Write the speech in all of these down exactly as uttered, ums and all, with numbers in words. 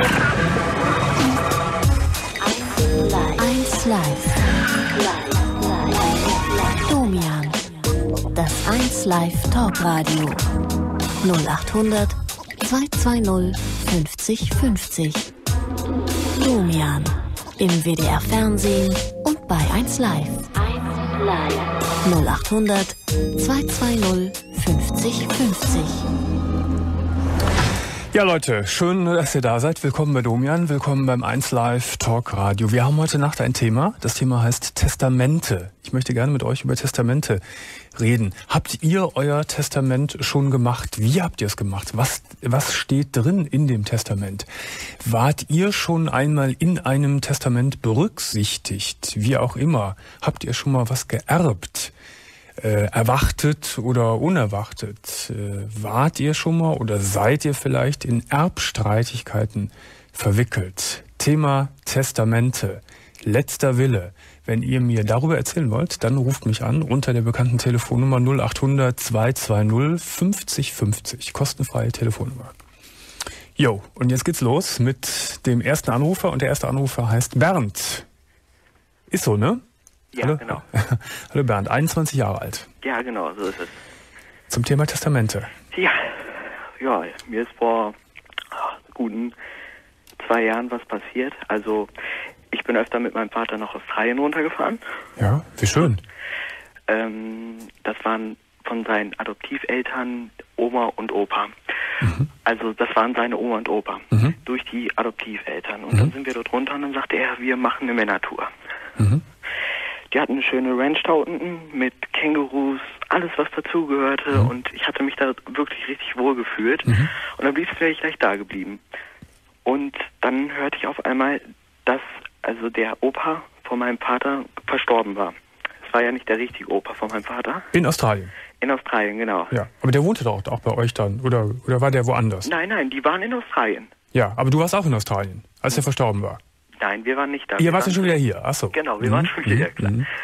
eins Live. Domian. Das eins Live Talkradio. null acht hundert zweihundertzweißig fünfzig fünfzig. Domian. Im W D R Fernsehen und bei eins Live. null acht hundert zweihundertzweißig fünfzig fünfzig. Ja Leute, schön, dass ihr da seid. Willkommen bei Domian, willkommen beim eins Live Talk Radio. Wir haben heute Nacht ein Thema. Das Thema heißt Testamente. Ich möchte gerne mit euch über Testamente reden. Habt ihr euer Testament schon gemacht? Wie habt ihr es gemacht? Was, was steht drin in dem Testament? Wart ihr schon einmal in einem Testament berücksichtigt? Wie auch immer. Habt ihr schon mal was geerbt? Äh, erwartet oder unerwartet? Äh, wart ihr schon mal oder seid ihr vielleicht in Erbstreitigkeiten verwickelt? Thema Testamente, letzter Wille. Wenn ihr mir darüber erzählen wollt, dann ruft mich an unter der bekannten Telefonnummer null acht hundert zweihundertzweißig fünfzig fünfzig. Kostenfreie Telefonnummer. Jo, und jetzt geht's los mit dem ersten Anrufer und der erste Anrufer heißt Bernd. Ist so, ne? Ja, Hallo? genau. Hallo Bernd, einundzwanzig Jahre alt. Ja, genau, so ist es. Zum Thema Testamente. Ja, ja, mir ist vor guten zwei Jahren was passiert. Also ich bin öfter mit meinem Vater nach Australien runtergefahren. Ja, wie schön. Ähm, das waren von seinen Adoptiveltern Oma und Opa. Mhm. Also das waren seine Oma und Opa mhm. durch die Adoptiveltern. Und mhm. dann sind wir dort runter und dann sagte er, wir machen eine Männertour. Mhm. Die hatten eine schöne Ranch da unten mit Kängurus, alles was dazugehörte mhm. und ich hatte mich da wirklich richtig wohl gefühlt mhm. und am liebsten wäre ich gleich da geblieben. Und dann hörte ich auf einmal, dass also der Opa von meinem Vater verstorben war. Es war ja nicht der richtige Opa von meinem Vater. In Australien? In Australien, genau. Ja, aber der wohnte doch auch bei euch dann, oder, oder war der woanders? Nein, nein, die waren in Australien. Ja, aber du warst auch in Australien, als er verstorben war? Nein, wir waren nicht da. Ihr wart ja schon wieder hier, achso. Genau, wir mhm. waren schon wieder hier, klar. Mhm.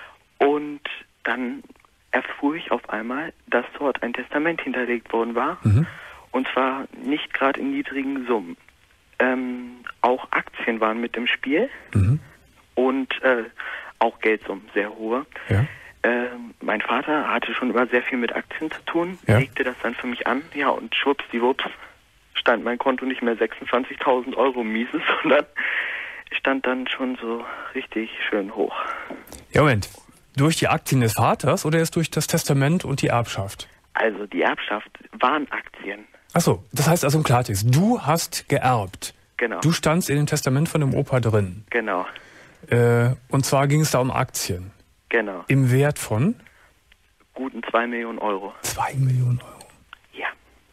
Und dann erfuhr ich auf einmal, dass dort ein Testament hinterlegt worden war. Mhm. Und zwar nicht gerade in niedrigen Summen. Ähm, auch Aktien waren mit im Spiel. Mhm. Und äh, auch Geldsummen, sehr hohe. Ja. Äh, mein Vater hatte schon immer sehr viel mit Aktien zu tun, ja. legte das dann für mich an. Ja, und schwuppsdiwupps stand mein Konto nicht mehr sechsundzwanzigtausend Euro Mieses, sondern stand dann schon so richtig schön hoch. Ja, Moment. Durch die Aktien des Vaters oder erst durch das Testament und die Erbschaft? Also die Erbschaft waren Aktien. Ach so, das heißt also im Klartext, du hast geerbt. Genau. Du standst in dem Testament von dem Opa drin. Genau. Äh, und zwar ging es da um Aktien. Genau. Im Wert von? Guten zwei Millionen Euro. Zwei Millionen Euro? Ja.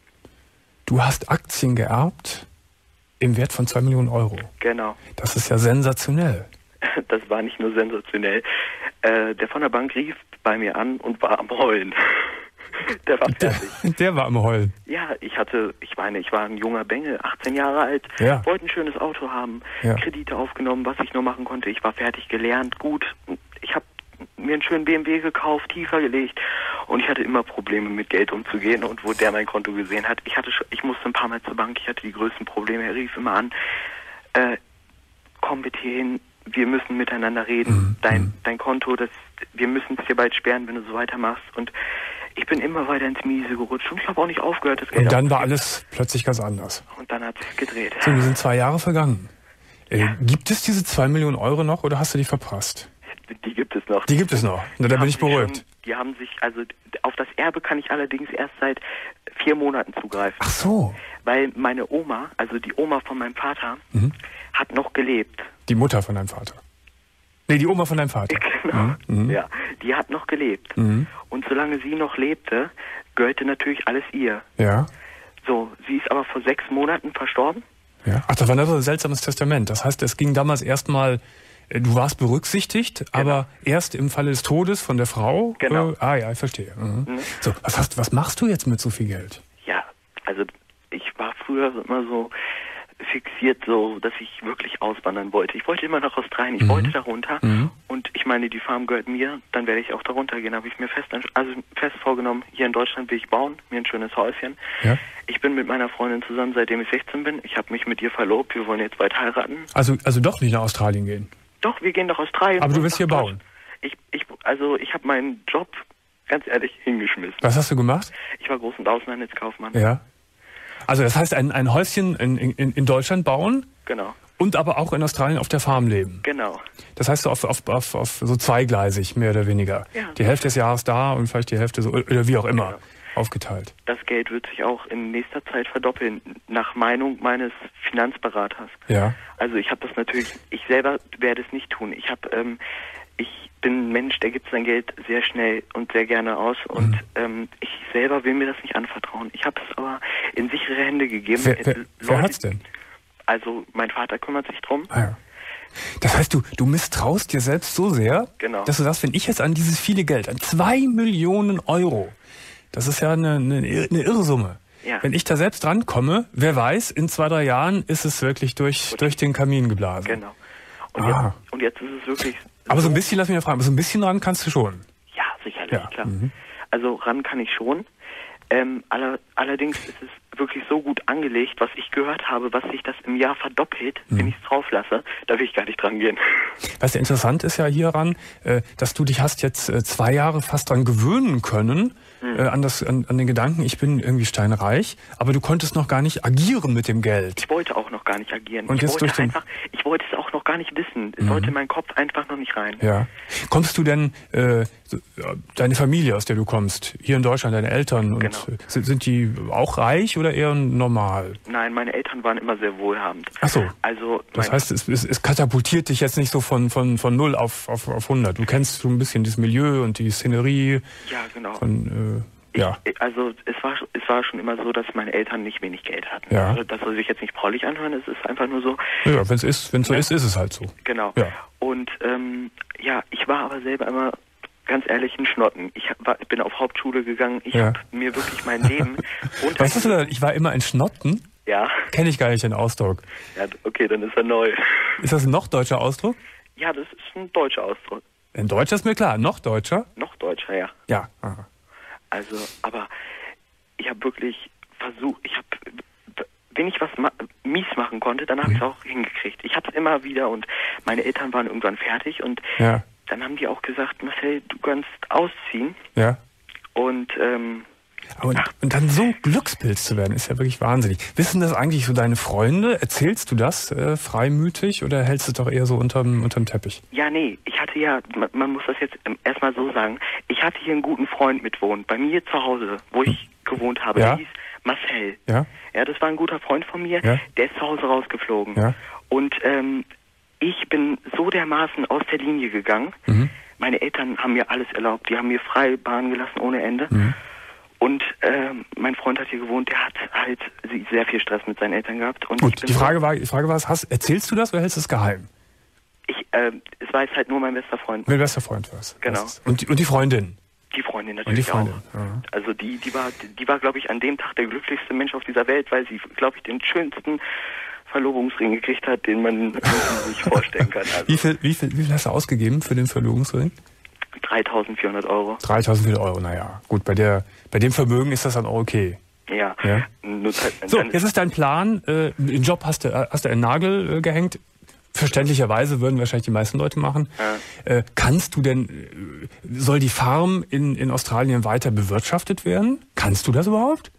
Du hast Aktien geerbt im Wert von zwei Millionen Euro? Genau. Das ist ja sensationell. Das war nicht nur sensationell. Äh, der von der Bank rief bei mir an und war am Heulen. Der war fertig. Der, der war am Heulen. Ja, ich hatte, ich meine, ich war ein junger Bengel, achtzehn Jahre alt, ja. wollte ein schönes Auto haben, ja. Kredite aufgenommen, was ich nur machen konnte. Ich war fertig gelernt, gut. Ich habe mir einen schönen B M W gekauft, tiefer gelegt und ich hatte immer Probleme mit Geld umzugehen und wo der mein Konto gesehen hat. Ich hatte, ich musste ein paar Mal zur Bank, ich hatte die größten Probleme. Er rief immer an, äh, komm bitte hier hin, wir müssen miteinander reden. Mhm. Dein, dein Konto, das, wir müssen es dir bald sperren, wenn du so weitermachst. Und ich bin immer weiter ins Miese gerutscht und ich habe auch nicht aufgehört, das Geld Und dann war alles plötzlich ganz anders. Und dann hat es gedreht. So, wir sind zwei Jahre vergangen. Äh, ja. Gibt es diese zwei Millionen Euro noch oder hast du die verprasst? Die gibt es noch. Die gibt es noch. Na, da bin ich beruhigt. Schon, die haben sich, also auf das Erbe kann ich allerdings erst seit vier Monaten zugreifen. Ach so. Weil meine Oma, also die Oma von meinem Vater, mhm. hat noch gelebt. Die Mutter von deinem Vater? Nee, die Oma von deinem Vater. Genau, mhm. ja. Die hat noch gelebt. Mhm. Und solange sie noch lebte, gehörte natürlich alles ihr. Ja. So, sie ist aber vor sechs Monaten verstorben. Ja. Ach, das war ein seltsames Testament. Das heißt, es ging damals erstmal, du warst berücksichtigt, genau. aber erst im Falle des Todes von der Frau. Genau. Äh, ah ja, ich verstehe. Mhm. Mhm. So, was, hast, was machst du jetzt mit so viel Geld? Ja, also ich war früher immer so fixiert, so, dass ich wirklich auswandern wollte. Ich wollte immer nach Australien, ich mhm. wollte da runter. Mhm. Und ich meine, die Farm gehört mir, dann werde ich auch da runtergehen. Habe ich mir fest, also fest vorgenommen, hier in Deutschland will ich bauen, mir ein schönes Häuschen. Ja. Ich bin mit meiner Freundin zusammen, seitdem ich sechzehn bin. Ich habe mich mit ihr verlobt, wir wollen jetzt bald heiraten. Also, also doch nicht nach Australien gehen? Doch, wir gehen nach Australien. Aber du willst hier bauen? Ich, ich, also ich habe meinen Job, ganz ehrlich, hingeschmissen. Was hast du gemacht? Ich war Groß- und Außenhandelskaufmann. Ja. Also das heißt, ein, ein Häuschen in, in, in Deutschland bauen? Genau. Und aber auch in Australien auf der Farm leben? Genau. Das heißt so auf, auf, auf, auf so zweigleisig, mehr oder weniger? Ja. Die Hälfte des Jahres da und vielleicht die Hälfte so, oder wie auch immer, genau. aufgeteilt. Das Geld wird sich auch in nächster Zeit verdoppeln, nach Meinung meines Finanzberaters. Ja. Also ich habe das natürlich, ich selber werde es nicht tun. Ich habe, ähm, ich bin ein Mensch, der gibt sein Geld sehr schnell und sehr gerne aus und mhm. ähm, ich selber will mir das nicht anvertrauen. Ich habe es aber in sichere Hände gegeben. Wer, wer, wer hat's denn? Also mein Vater kümmert sich drum. Ah, ja. Das heißt, du, du misstraust dir selbst so sehr, genau. dass du sagst, wenn ich jetzt an dieses viele Geld, an zwei Millionen Euro, das ist ja eine, eine, eine Irrsumme. Ja. Wenn ich da selbst drankomme, wer weiß, in zwei, drei Jahren ist es wirklich durch, durch den Kamin geblasen. Genau. Und, ah. jetzt, und jetzt ist es wirklich... Aber so ein bisschen, lass mich mal fragen, aber so ein bisschen ran kannst du schon? Ja, sicherlich, ja. klar. Mhm. Also ran kann ich schon. Ähm, aller, allerdings ist es wirklich so gut angelegt, was ich gehört habe, was sich das im Jahr verdoppelt, mhm. wenn ich es drauf lasse, da will ich gar nicht dran gehen. Was interessant ist ja hieran, äh, dass du dich hast jetzt äh, zwei Jahre fast dran gewöhnen können, mhm. äh, an, das, an, an den Gedanken, ich bin irgendwie steinreich, aber du konntest noch gar nicht agieren mit dem Geld. Ich wollte auch noch gar nicht agieren. Und ich, jetzt wollte durch den einfach, ich wollte es auch noch gar nicht wissen. Es mhm. sollte in meinen Kopf einfach noch nicht rein. Ja. Kommst du denn, äh, deine Familie, aus der du kommst, hier in Deutschland, deine Eltern, und genau. sind, sind die auch reich oder eher normal? Nein, meine Eltern waren immer sehr wohlhabend. Ach so. Also das heißt, es, es, es katapultiert dich jetzt nicht so von, von, von null auf, auf, auf hundert. Du kennst so ein bisschen das Milieu und die Szenerie. Ja, genau. Von, äh, ja. Ich, also es war, es war schon immer so, dass meine Eltern nicht wenig Geld hatten. Ja. Also das soll sich jetzt nicht prollig anhören, es ist einfach nur so. Ja, wenn es ist, wenn es so ja. ist, ist es halt so. Genau. Ja. Und ähm, ja, ich war aber selber immer ganz ehrlich ein Schnotten. Ich, war, ich bin auf Hauptschule gegangen, ich ja. habe mir wirklich mein Leben runter... Weißt du, ich war immer ein Schnotten? Ja. Kenne ich gar nicht den Ausdruck. Ja, okay, dann ist er neu. Ist das ein noch deutscher Ausdruck? Ja, das ist ein deutscher Ausdruck. Ein deutscher ist mir klar, noch deutscher? Noch deutscher, ja. Ja. Aha. Also, aber ich habe wirklich versucht, ich habe, wenn ich was ma mies machen konnte, dann habe mhm. ich es auch hingekriegt. Ich habe es immer wieder und meine Eltern waren irgendwann fertig und ja. dann haben die auch gesagt, Marcel, du kannst ausziehen. Ja. Und, ähm... Und, und dann so ein Glückspilz zu werden, ist ja wirklich wahnsinnig. Wissen das eigentlich so deine Freunde? Erzählst du das äh, freimütig oder hältst du es doch eher so unterm, unterm Teppich? Ja, nee, ich hatte ja, man, man muss das jetzt erstmal so sagen, ich hatte hier einen guten Freund mitwohnt, bei mir zu Hause, wo ich hm. gewohnt habe. Ja? Der hieß Marcel. Ja? Ja, das war ein guter Freund von mir, ja? der ist zu Hause rausgeflogen. Ja? Und ähm, ich bin so dermaßen aus der Linie gegangen. Mhm. Meine Eltern haben mir alles erlaubt, die haben mir freie Bahn gelassen ohne Ende. Mhm. Und äh, mein Freund hat hier gewohnt, der hat halt sehr viel Stress mit seinen Eltern gehabt. Und Gut, die Frage war, die Frage war, hast, erzählst du das oder hältst du es geheim? Ich, äh, es war jetzt halt nur mein bester Freund. Mein bester Freund war es. Genau. Und die, und die Freundin? Die Freundin natürlich und die Freundin. auch. Ja. Also die, die war, die war, glaube ich, an dem Tag der glücklichste Mensch auf dieser Welt, weil sie, glaube ich, den schönsten Verlobungsring gekriegt hat, den man sich vorstellen kann. Also wie, viel, wie, viel, wie viel hast du ausgegeben für den Verlobungsring? dreitausendvierhundert Euro. dreitausendvierhundert Euro, naja. Gut, bei der, bei dem Vermögen ist das dann auch okay. Ja. ja? Nur, so, jetzt ist dein Plan, äh, den Job hast du, hast du einen Nagel äh, gehängt. Verständlicherweise würden wahrscheinlich die meisten Leute machen. Ja. Äh, kannst du denn, äh, soll die Farm in, in Australien weiter bewirtschaftet werden? Kannst du das überhaupt?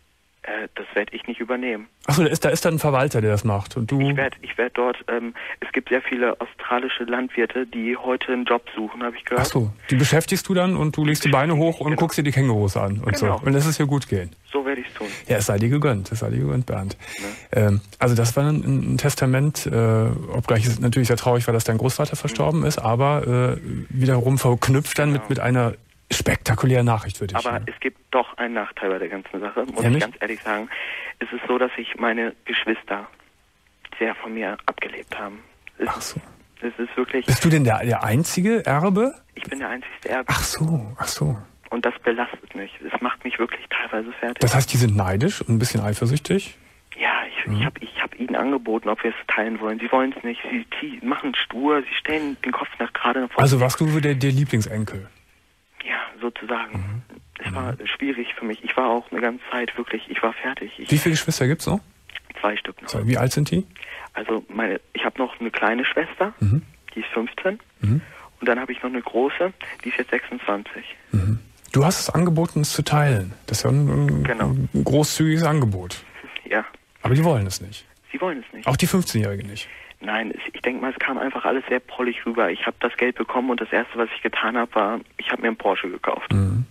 Äh, das werde ich nicht übernehmen. Achso, da ist, da ist dann ein Verwalter, der das macht. Und du? Ich werde ich werd dort, ähm, es gibt sehr viele australische Landwirte, die heute einen Job suchen, habe ich gehört. Achso, die beschäftigst du dann und du legst die Beine hoch und genau. guckst dir die Kängurus an und genau. so. Und lässt es dir gut gehen. So werde ich es tun. Ja, es sei dir gegönnt, es sei dir gegönnt, Bernd. Ja. Ähm, also das war ein, ein Testament, äh, obgleich es natürlich sehr traurig war, dass dein Großvater verstorben mhm. ist, aber äh, wiederum verknüpft dann genau. mit, mit einer spektakuläre Nachricht, würde ich Aber sagen. es gibt doch einen Nachteil bei der ganzen Sache, muss ja, ich ganz ehrlich sagen. Es ist so, dass sich meine Geschwister sehr von mir abgelebt haben. Es, ach so. Es ist wirklich... Bist du denn der, der einzige Erbe? Ich bin der einzigste Erbe. Ach so, ach so. Und das belastet mich. Es macht mich wirklich teilweise fertig. Das heißt, die sind neidisch und ein bisschen eifersüchtig? Ja, ich mhm. ich habe ich hab ihnen angeboten, ob wir es teilen wollen. Sie wollen es nicht. Sie, sie machen stur. Sie stellen den Kopf nach gerade nach vorne. Also warst du der, der Lieblingsenkel? Ja, sozusagen. Mhm. Es mhm. war schwierig für mich. Ich war auch eine ganze Zeit wirklich, ich war fertig. Ich, Wie viele Geschwister gibt's noch? Zwei Stück noch. Wie alt sind die? Also meine, ich habe noch eine kleine Schwester, mhm. die ist fünfzehn. Mhm. Und dann habe ich noch eine große, die ist jetzt sechsundzwanzig. Mhm. Du hast es angeboten, es zu teilen. Das ist ja ein, ein, genau. ein großzügiges Angebot. Ja. Aber die wollen es nicht. Sie wollen es nicht. Auch die fünfzehnjährige nicht? Nein, ich denke mal, es kam einfach alles sehr prollig rüber. Ich habe das Geld bekommen und das Erste, was ich getan habe, war, ich habe mir einen Porsche gekauft. Mhm.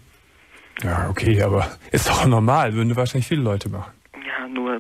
Ja, okay, aber ist doch normal, würden wahrscheinlich viele Leute machen. Ja, nur...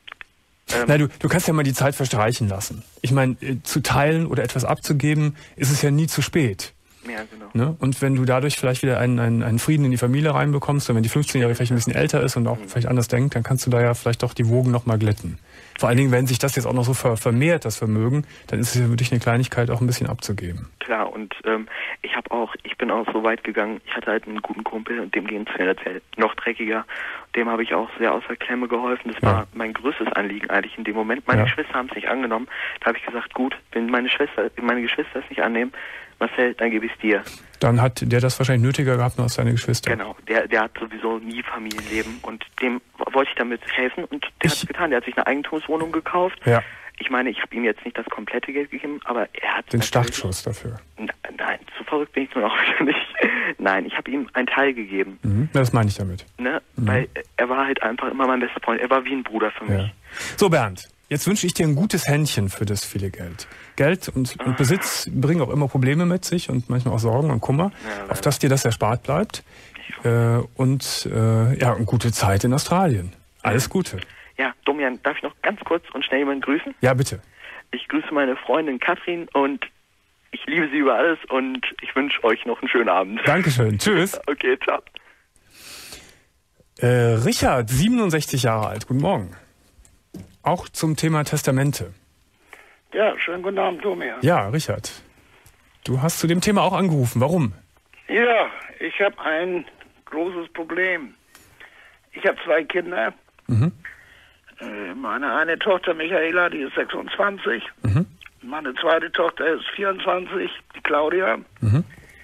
Ähm, Na, du, du kannst ja mal die Zeit verstreichen lassen. Ich meine, äh, zu teilen oder etwas abzugeben, ist es ja nie zu spät. Ja, genau. Ne? Und wenn du dadurch vielleicht wieder einen, einen, einen Frieden in die Familie reinbekommst, und wenn die fünfzehnjährige vielleicht ein bisschen älter ist und auch mhm. vielleicht anders denkt, dann kannst du da ja vielleicht doch die Wogen nochmal glätten. Vor allen Dingen, wenn sich das jetzt auch noch so ver- vermehrt, das Vermögen, dann ist es ja wirklich eine Kleinigkeit, auch ein bisschen abzugeben. Klar, und ähm, ich habe auch, ich bin auch so weit gegangen, ich hatte halt einen guten Kumpel und dem ging es finanziell noch dreckiger. Dem habe ich auch sehr aus der Klemme geholfen. Das ja. war mein größtes Anliegen eigentlich in dem Moment. Meine ja. Geschwister haben es nicht angenommen. Da habe ich gesagt, gut, wenn meine Schwester, meine Geschwister es nicht annehmen, Marcel, dann gebe ich es dir. Dann hat der das wahrscheinlich nötiger gehabt als seine Geschwister. Genau, der, der hat sowieso nie Familienleben und dem wollte ich damit helfen und der hat es getan. Der hat sich eine Eigentumswohnung gekauft. Ja. Ich meine, ich habe ihm jetzt nicht das komplette Geld gegeben, aber er hat... Den Startschuss dafür. N- nein, so verrückt bin ich nun auch wieder nicht. Nein, ich habe ihm einen Teil gegeben. Mhm, das meine ich damit. Ne? Mhm. Weil er war halt einfach immer mein bester Freund. Er war wie ein Bruder für mich. Ja. So, Bernd, jetzt wünsche ich dir ein gutes Händchen für das viele Geld. Geld und, und Besitz bringen auch immer Probleme mit sich und manchmal auch Sorgen und Kummer, ja, auf dass dir das erspart bleibt. Äh, und äh, ja, eine gute Zeit in Australien. Alles Gute. Ja, Domian, darf ich noch ganz kurz und schnell jemanden grüßen? Ja, bitte. Ich grüße meine Freundin Katrin und ich liebe sie über alles und ich wünsche euch noch einen schönen Abend. Dankeschön. Tschüss. Okay, ciao. Äh, Richard, siebenundsechzig Jahre alt. Guten Morgen. Auch zum Thema Testamente. Ja, schönen guten Abend, Domian. Ja, Richard. Du hast zu dem Thema auch angerufen. Warum? Ja, ich habe ein großes Problem. Ich habe zwei Kinder. Mhm. Meine eine Tochter Michaela, die ist sechsundzwanzig. Mhm. Meine zweite Tochter ist vierundzwanzig, die Claudia. Mhm.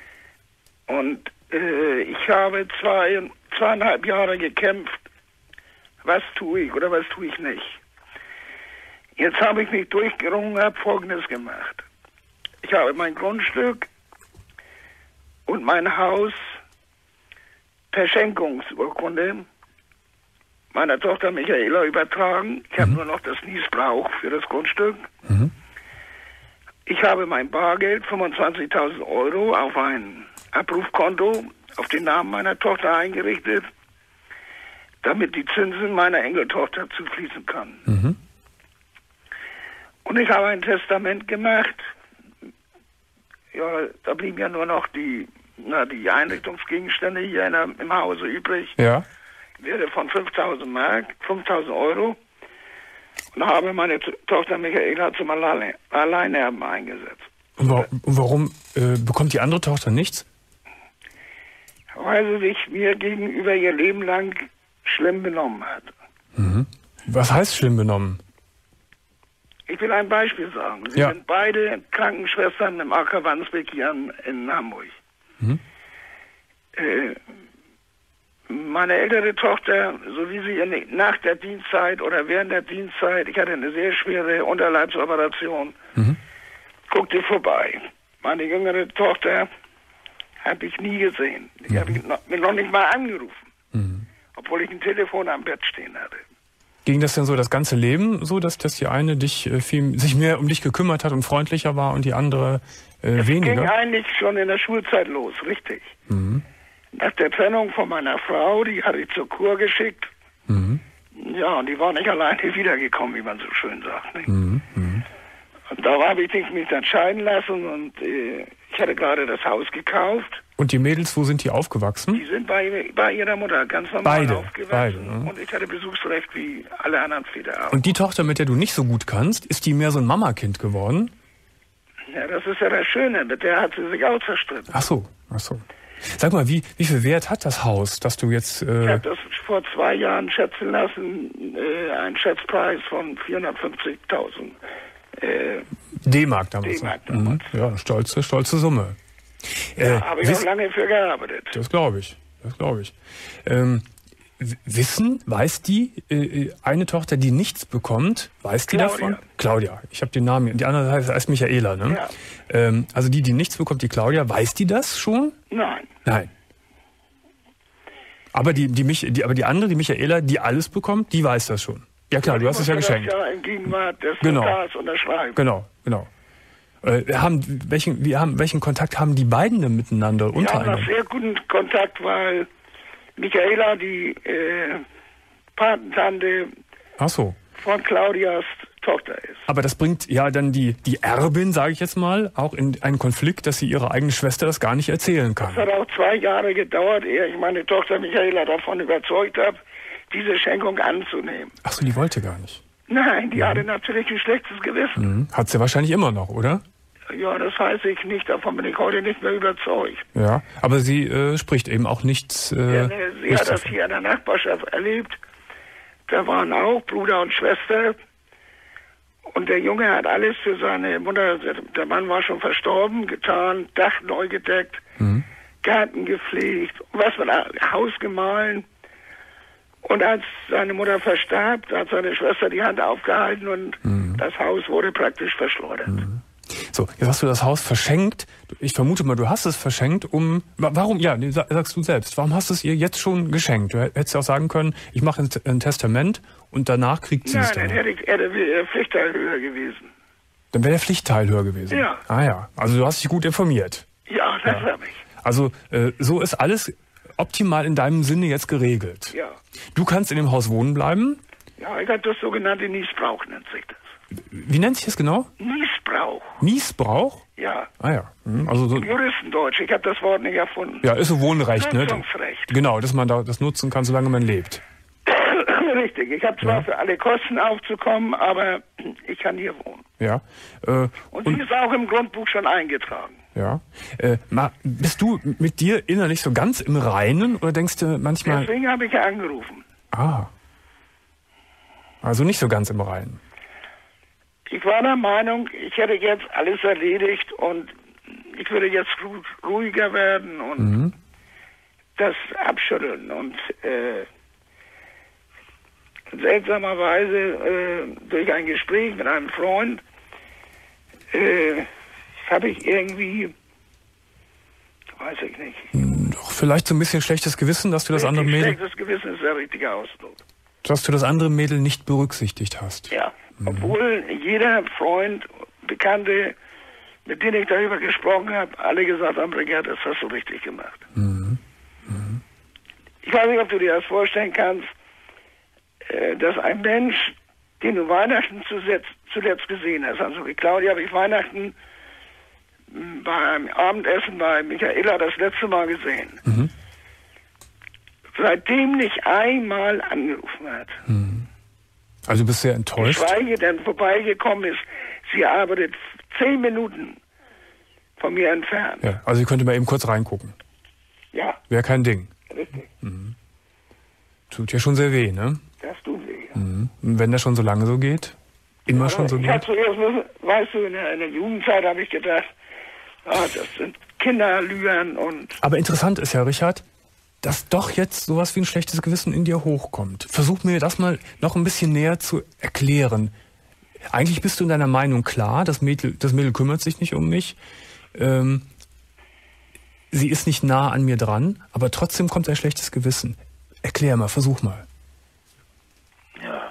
Und äh, ich habe zwei, zweieinhalb Jahre gekämpft. Was tue ich oder was tue ich nicht? Jetzt habe ich mich durchgerungen, habe Folgendes gemacht. Ich habe mein Grundstück und mein Haus per Schenkungsurkunde meiner Tochter Michaela übertragen. Ich mhm. habe nur noch das Niesbrauch für das Grundstück. Mhm. Ich habe mein Bargeld, fünfundzwanzigtausend Euro, auf ein Abrufkonto auf den Namen meiner Tochter eingerichtet, damit die Zinsen meiner Enkeltochter zufließen kann. Mhm. Und ich habe ein Testament gemacht. Ja, da blieben ja nur noch die, na, die Einrichtungsgegenstände hier in der, im Hause übrig. Ja. Werde von fünftausend Mark, fünftausend Euro, und habe meine T- Tochter Michaela zum Alleine, Alleinerben eingesetzt. Und, wa- und warum äh, bekommt die andere Tochter nichts? Weil sie sich mir gegenüber ihr Leben lang schlimm benommen hat. Mhm. Was heißt schlimm benommen? Ich will ein Beispiel sagen. Sie ja. sind beide Krankenschwestern im A K Wandsbek hier in, in Hamburg. Mhm. Äh, Meine ältere Tochter, so wie sie in, nach der Dienstzeit oder während der Dienstzeit, ich hatte eine sehr schwere Unterleibsoperation, mhm. guckte vorbei. Meine jüngere Tochter habe ich nie gesehen. Die mhm. habe ich noch, mir noch nicht mal angerufen, mhm. obwohl ich ein Telefon am Bett stehen hatte. Ging das denn so das ganze Leben so, dass, dass die eine dich äh, viel, sich mehr um dich gekümmert hat und freundlicher war und die andere äh, das weniger? Das ging eigentlich schon in der Schulzeit los, richtig. Mhm. Nach der Trennung von meiner Frau, die hatte ich zur Kur geschickt. Mhm. Ja, und die war nicht alleine wiedergekommen, wie man so schön sagt. Nicht? Mhm. Mhm. Und da habe ich mich entscheiden lassen und äh, ich hatte gerade das Haus gekauft. Und die Mädels, wo sind die aufgewachsen? Die sind bei, bei ihrer Mutter ganz normal beide, aufgewachsen. Beide, ne? Und ich hatte Besuchsrecht wie alle anderen Väter auch. Und die Tochter, mit der du nicht so gut kannst, ist die mehr so ein Mamakind geworden? Ja, das ist ja das Schöne. Mit der hat sie sich auch zerstritten. Ach so, ach so. Sag mal, wie, wie viel Wert hat das Haus, dass du jetzt... Äh ich habe das vor zwei Jahren schätzen lassen, äh, einen Schätzpreis von vierhundertfünfzigtausend äh, D-Mark damals. D-Mark damals. Mhm. Ja, stolze, stolze Summe. Ja, äh, habe ich auch lange für gearbeitet. Das glaube ich, das glaube ich. Ähm, Wissen, weiß die, äh, eine Tochter, die nichts bekommt, weiß die Claudia. davon? Claudia. Ich habe den Namen, die andere heißt, heißt Michaela, ne? Ja. Ähm, also die, die nichts bekommt, die Claudia, weiß die das schon? Nein. Nein. Aber die, die, Mich, die, aber die andere, die Michaela, die alles bekommt, die weiß das schon. Ja klar, du hast es ja geschenkt. Ja, in Gegenwart des Genau. Notars unterschreiben. Genau, genau. Äh, haben, welchen, wie haben, welchen Kontakt haben die beiden denn miteinander, Wir haben untereinander? noch sehr guten Kontakt, weil Michaela die äh, Patentante Ach so. von Claudias Tochter ist. Aber das bringt ja dann die, die Erbin, sage ich jetzt mal, auch in einen Konflikt, dass sie ihrer eigenen Schwester das gar nicht erzählen kann. Es hat auch zwei Jahre gedauert, ehe ich meine Tochter Michaela davon überzeugt habe, diese Schenkung anzunehmen. Ach so, die wollte gar nicht. Nein, die hatte natürlich ein schlechtes Gewissen. Mhm. Hat sie wahrscheinlich immer noch, oder? Ja, das weiß ich nicht, davon bin ich heute nicht mehr überzeugt. Ja, aber sie äh, spricht eben auch nichts. Äh, Ja, ne, sie nichts hat das davon. hier in der Nachbarschaft erlebt. Da waren auch Bruder und Schwester. Und der Junge hat alles für seine Mutter, der Mann war schon verstorben, getan, Dach neu gedeckt, Mhm. Garten gepflegt, was man Haus gemahlen. Und als seine Mutter verstarb, hat seine Schwester die Hand aufgehalten und Mhm. das Haus wurde praktisch verschleudert. So, jetzt hast du das Haus verschenkt. Ich vermute mal, du hast es verschenkt, um... wa- Warum? Ja, nee, sa- sagst du selbst. Warum hast du es ihr jetzt schon geschenkt? Du hättest ja auch sagen können, ich mache ein, T- ein Testament und danach kriegt sie Nein, es dann dann. hätte ich, hätte wäre Pflichtteil höher gewesen. Dann wäre der Pflichtteil höher gewesen. Ja. Ah ja, also du hast dich gut informiert. Ja, das habe ich. Also äh, so ist alles optimal in deinem Sinne jetzt geregelt. Ja. Du kannst in dem Haus wohnen bleiben. Ja, ich habe das sogenannte Niesbrauch, nennt sich das. Wie nennt sich das genau? Niesbrauch, Niesbrauch? ja. Ah ja, hm, also so, Juristendeutsch, ich habe das Wort nicht erfunden. ja, ist so Wohnrecht, ne? Nutzungsrecht. Genau, dass man da das nutzen kann, solange man lebt. Richtig, ich habe zwar Ja. für alle Kosten aufzukommen, aber ich kann hier wohnen. Ja. Äh, Und, sie ist auch im Grundbuch schon eingetragen. ja. Äh, ma, bist du mit dir innerlich so ganz im Reinen oder denkst du manchmal, Deswegen habe ich ja angerufen. ah, also nicht so ganz im Reinen? Ich war der Meinung, ich hätte jetzt alles erledigt und ich würde jetzt ru ruhiger werden und Mhm. das abschütteln. Und äh, seltsamerweise äh, durch ein Gespräch mit einem Freund äh, habe ich irgendwie, weiß ich nicht, Doch vielleicht so ein bisschen schlechtes Gewissen, dass du das andere richtig Mädel, schlechtes Gewissen ist der richtige Ausdruck. dass du das andere Mädel nicht berücksichtigt hast. Ja, obwohl jeder Freund, Bekannte, mit denen ich darüber gesprochen habe, alle gesagt haben, Brigitte, das hast du richtig gemacht. Mhm. Mhm. Ich weiß nicht, ob du dir das vorstellen kannst, äh, dass ein Mensch, den du Weihnachten zuletzt, zuletzt gesehen hast, also wie Claudia habe ich Weihnachten mh, beim Abendessen bei Michaela das letzte Mal gesehen, Mhm. seitdem nicht einmal angerufen hat. Also du bist sehr enttäuscht. Geschweige denn vorbeigekommen ist. Sie arbeitet zehn Minuten von mir entfernt. Ja, also ich könnte mal eben kurz reingucken. Ja, Wäre kein Ding. richtig. Tut ja schon sehr weh, ne? Das tun wir ja. Mhm. Und wenn das schon so lange so geht? Immer schon so ich habe geht? zuerst, müssen- weißt du, in der, in der Jugendzeit habe ich gedacht, ah, das sind Kinderlügen und Aber interessant ist ja, Richard, dass doch jetzt sowas wie ein schlechtes Gewissen in dir hochkommt. Versuch mir das mal noch ein bisschen näher zu erklären. Eigentlich bist du in deiner Meinung klar, das Mädel, das Mädel kümmert sich nicht um mich. Ähm, sie ist nicht nah an mir dran, aber trotzdem kommt ein schlechtes Gewissen. Erklär mal, versuch mal. ja.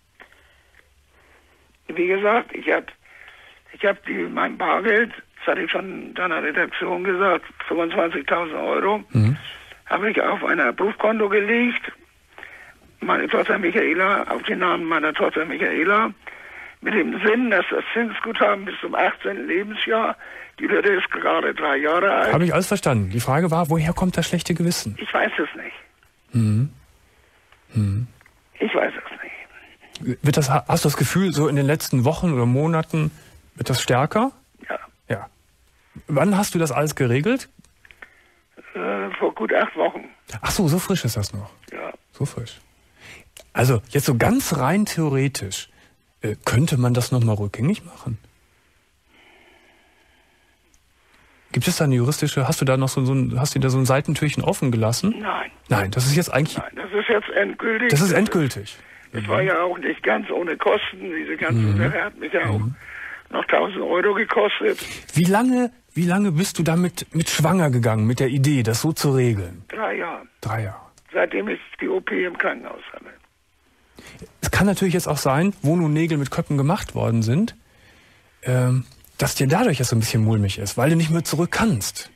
Wie gesagt, ich habe ich hab die, mein Bargeld, das hatte ich schon in deiner Redaktion gesagt, fünfundzwanzigtausend Euro, Mhm. habe ich auf ein Berufskonto gelegt. Meine Tochter Michaela, auf den Namen meiner Tochter Michaela, mit dem Sinn, dass das Zinsguthaben bis zum achtzehnten Lebensjahr, die Lütte ist gerade drei Jahre alt. Habe ich alles verstanden. Die Frage war, woher kommt das schlechte Gewissen? Ich weiß es nicht. Mhm. Mhm. Ich weiß es nicht. Wird das, hast du das Gefühl, so in den letzten Wochen oder Monaten wird das stärker? Ja. Ja. Wann hast du das alles geregelt? Äh, vor gut acht Wochen. Ach so, so frisch ist das noch. Ja. So frisch. Also jetzt so ganz rein theoretisch, äh, könnte man das nochmal rückgängig machen? Gibt es da eine juristische, hast du da noch so, so ein, hast du da so ein Seitentürchen offen gelassen? Nein. Nein, das ist jetzt eigentlich... Nein, das ist jetzt endgültig. Das ist endgültig. Das war ja auch nicht ganz ohne Kosten. Diese ganze mhm. Sache hat mich ja auch mhm. noch tausend Euro gekostet. Wie lange, wie lange bist du damit mit schwanger gegangen, mit der Idee, das so zu regeln? Drei Jahre. Drei Jahre. Seitdem ich die O P im Krankenhaus hatte. Es kann natürlich jetzt auch sein, wo nun Nägel mit Köppen gemacht worden sind, ähm, dass dir dadurch jetzt so ein bisschen mulmig ist, weil du nicht mehr zurück kannst.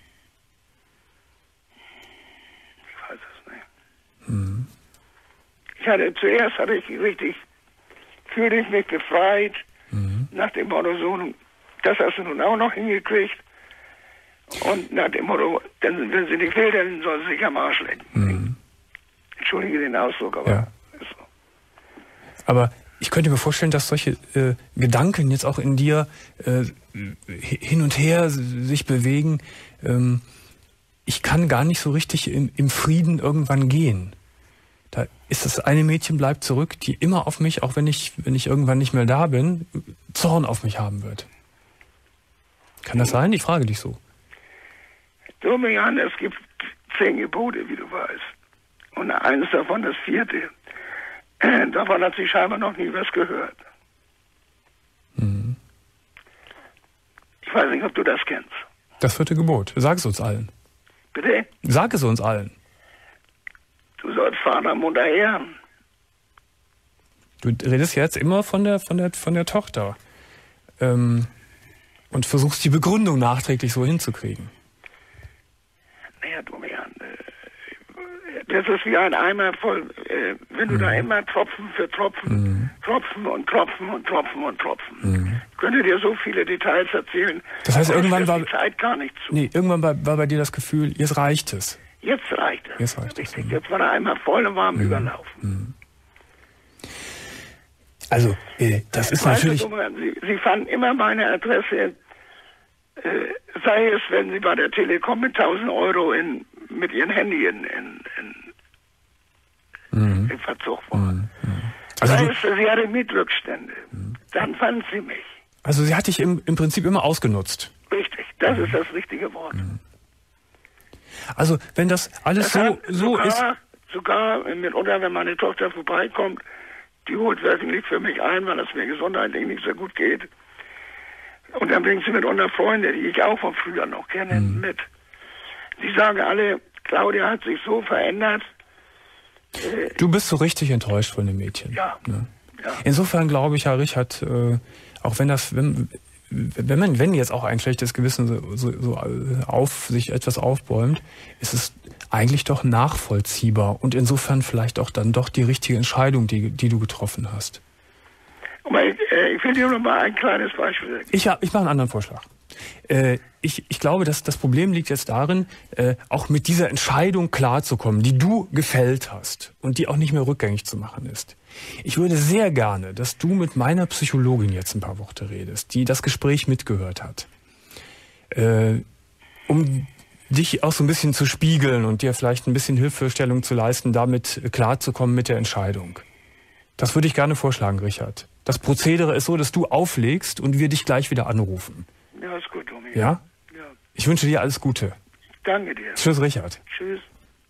Ich weiß es nicht. Mhm. Ich hatte, zuerst hatte ich richtig, fühlte ich mich befreit, mhm. nach dem Motto, so, das hast du nun auch noch hingekriegt. Und nach dem Motto, denn, wenn sie nicht will, dann soll sie sich am Arsch lecken. Mhm. Entschuldige den Ausdruck, aber ja. ist so. Aber ich könnte mir vorstellen, dass solche äh, Gedanken jetzt auch in dir äh, hin und her sich bewegen. Ähm, ich kann gar nicht so richtig im, im Frieden irgendwann gehen. Da ist das eine Mädchen bleibt zurück, die immer auf mich, auch wenn ich, wenn ich irgendwann nicht mehr da bin, Zorn auf mich haben wird. Kann das sein? Ich frage dich so. Domian, es gibt zehn Gebote, wie du weißt. Und eines davon, das vierte. Davon hat sie scheinbar noch nie was gehört. Mhm. Ich weiß nicht, ob du das kennst. Das vierte Gebot. Sag es uns allen. Bitte? Sag es uns allen. Du sollst Vater, Mutter ehren. Du redest jetzt immer von der, von der, von der Tochter. Ähm, und versuchst die Begründung nachträglich so hinzukriegen. Naja, Domian, das ist wie ein Eimer voll, äh, wenn du mhm. da immer Tropfen für Tropfen, mhm. Tropfen und Tropfen und Tropfen und Tropfen. Mhm. Ich könnte dir so viele Details erzählen. Das heißt, irgendwann war die Zeit gar nicht zu. Nee, irgendwann war, war bei dir das Gefühl, jetzt reicht es. Jetzt reicht es. Jetzt reicht Richtig. es. Jetzt war der Eimer voll und warm mhm. überlaufen. Mhm. Also, äh, das ist weißt natürlich... Du, Sie, Sie fanden immer meine Adresse, äh, sei es, wenn Sie bei der Telekom mit tausend Euro in, mit Ihren Handy in, in, in, mhm. in Verzug waren. Mhm. Also sei du, es, Sie hatte Mietrückstände. Mhm. Dann fanden Sie mich. Also sie hat dich im, im Prinzip immer ausgenutzt. Richtig, das mhm. ist das richtige Wort. Mhm. Also wenn das alles das so, so sogar, ist... Sogar mitunter, wenn meine Tochter vorbeikommt, die holt wöchentlich für mich ein, weil es mir gesundheitlich nicht so gut geht. Und dann bringt sie mitunter Freunde, die ich auch von früher noch kenne, mhm. mit. Die sagen alle, Claudia hat sich so verändert. Äh, du bist so richtig enttäuscht von dem Mädchen. Ja. Ne? ja. Insofern glaube ich, Herr Richard, äh, auch wenn das, wenn, wenn man, wenn jetzt auch ein schlechtes Gewissen so, so, so auf sich etwas aufbäumt, ist es eigentlich doch nachvollziehbar und insofern vielleicht auch dann doch die richtige Entscheidung, die, die du getroffen hast. Aber ich, äh, ich will dir noch mal ein kleines Beispiel sagen. Ich, ich mache einen anderen Vorschlag. Äh, ich, ich glaube, dass das Problem liegt jetzt darin, äh, auch mit dieser Entscheidung klarzukommen, die du gefällt hast und die auch nicht mehr rückgängig zu machen ist. Ich würde sehr gerne, dass du mit meiner Psychologin jetzt ein paar Worte redest, die das Gespräch mitgehört hat, äh, um dich auch so ein bisschen zu spiegeln und dir vielleicht ein bisschen Hilfestellung zu leisten, damit klarzukommen mit der Entscheidung. Das würde ich gerne vorschlagen, Richard. Das Prozedere ist so, dass du auflegst und wir dich gleich wieder anrufen. Ja, ist gut, Tommy. Ja? Ja. Ich wünsche dir alles Gute. Danke dir. Tschüss, Richard. Tschüss.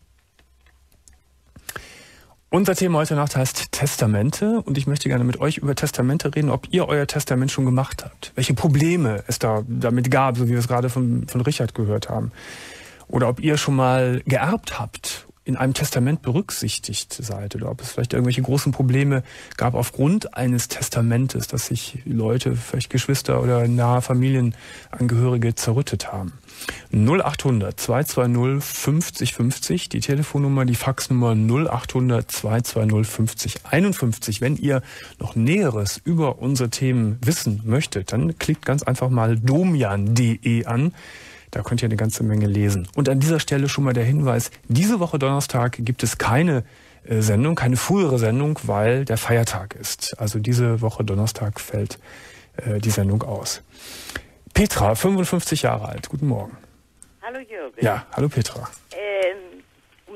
Unser Thema heute Nacht heißt Testamente und ich möchte gerne mit euch über Testamente reden, ob ihr euer Testament schon gemacht habt. Welche Probleme es da damit gab, so wie wir es gerade von, von Richard gehört haben. Oder ob ihr schon mal geerbt habt, in einem Testament berücksichtigt seid. Oder ob es vielleicht irgendwelche großen Probleme gab aufgrund eines Testamentes, dass sich Leute, vielleicht Geschwister oder nahe Familienangehörige zerrüttet haben. null achthundert zweihundertzweißig fünfzig fünfzig, die Telefonnummer, die Faxnummer null achthundert zweihundertzweißig fünfzig einundfünfzig. Wenn ihr noch Näheres über unsere Themen wissen möchtet, dann klickt ganz einfach mal domian punkt de an. Da könnt ihr eine ganze Menge lesen. Und an dieser Stelle schon mal der Hinweis, diese Woche Donnerstag gibt es keine äh, Sendung, keine frühere Sendung, weil der Feiertag ist. Also diese Woche Donnerstag fällt äh, die Sendung aus. Petra, fünfundfünfzig Jahre alt. Guten Morgen. Hallo Jürgen. Ja, hallo Petra. Ähm,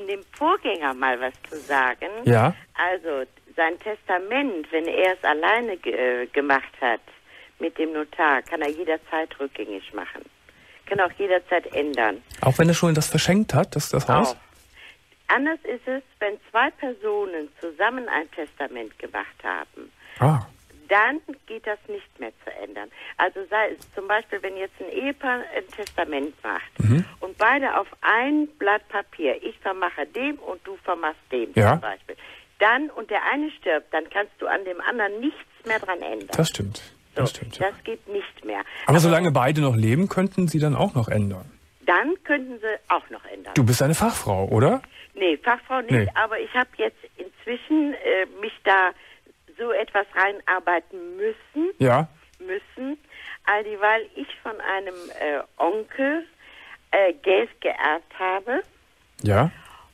um dem Vorgänger mal was zu sagen. Ja. Also sein Testament, wenn er es alleine ge äh, gemacht hat mit dem Notar, kann er jederzeit rückgängig machen. Kann auch jederzeit ändern. Auch wenn er schon das verschenkt hat, das, das Haus? Auch. Anders ist es, wenn zwei Personen zusammen ein Testament gemacht haben. Ah. Dann geht das nicht mehr zu ändern. Also sei es zum Beispiel, wenn jetzt ein Ehepaar ein Testament macht mhm. und beide auf ein Blatt Papier, ich vermache dem und du vermachst dem ja. zum Beispiel, dann und der eine stirbt, dann kannst du an dem anderen nichts mehr dran ändern. Das stimmt. So, das stimmt. Ja. Das geht nicht mehr. Aber, Aber solange beide noch leben, könnten sie dann auch noch ändern? Dann könnten sie auch noch ändern. Du bist eine Fachfrau, oder? Nee, Fachfrau nicht, nee. Aber ich habe jetzt inzwischen äh, mich da so etwas reinarbeiten müssen, ja. müssen, also weil ich von einem äh, Onkel äh, Geld geerbt habe. Ja.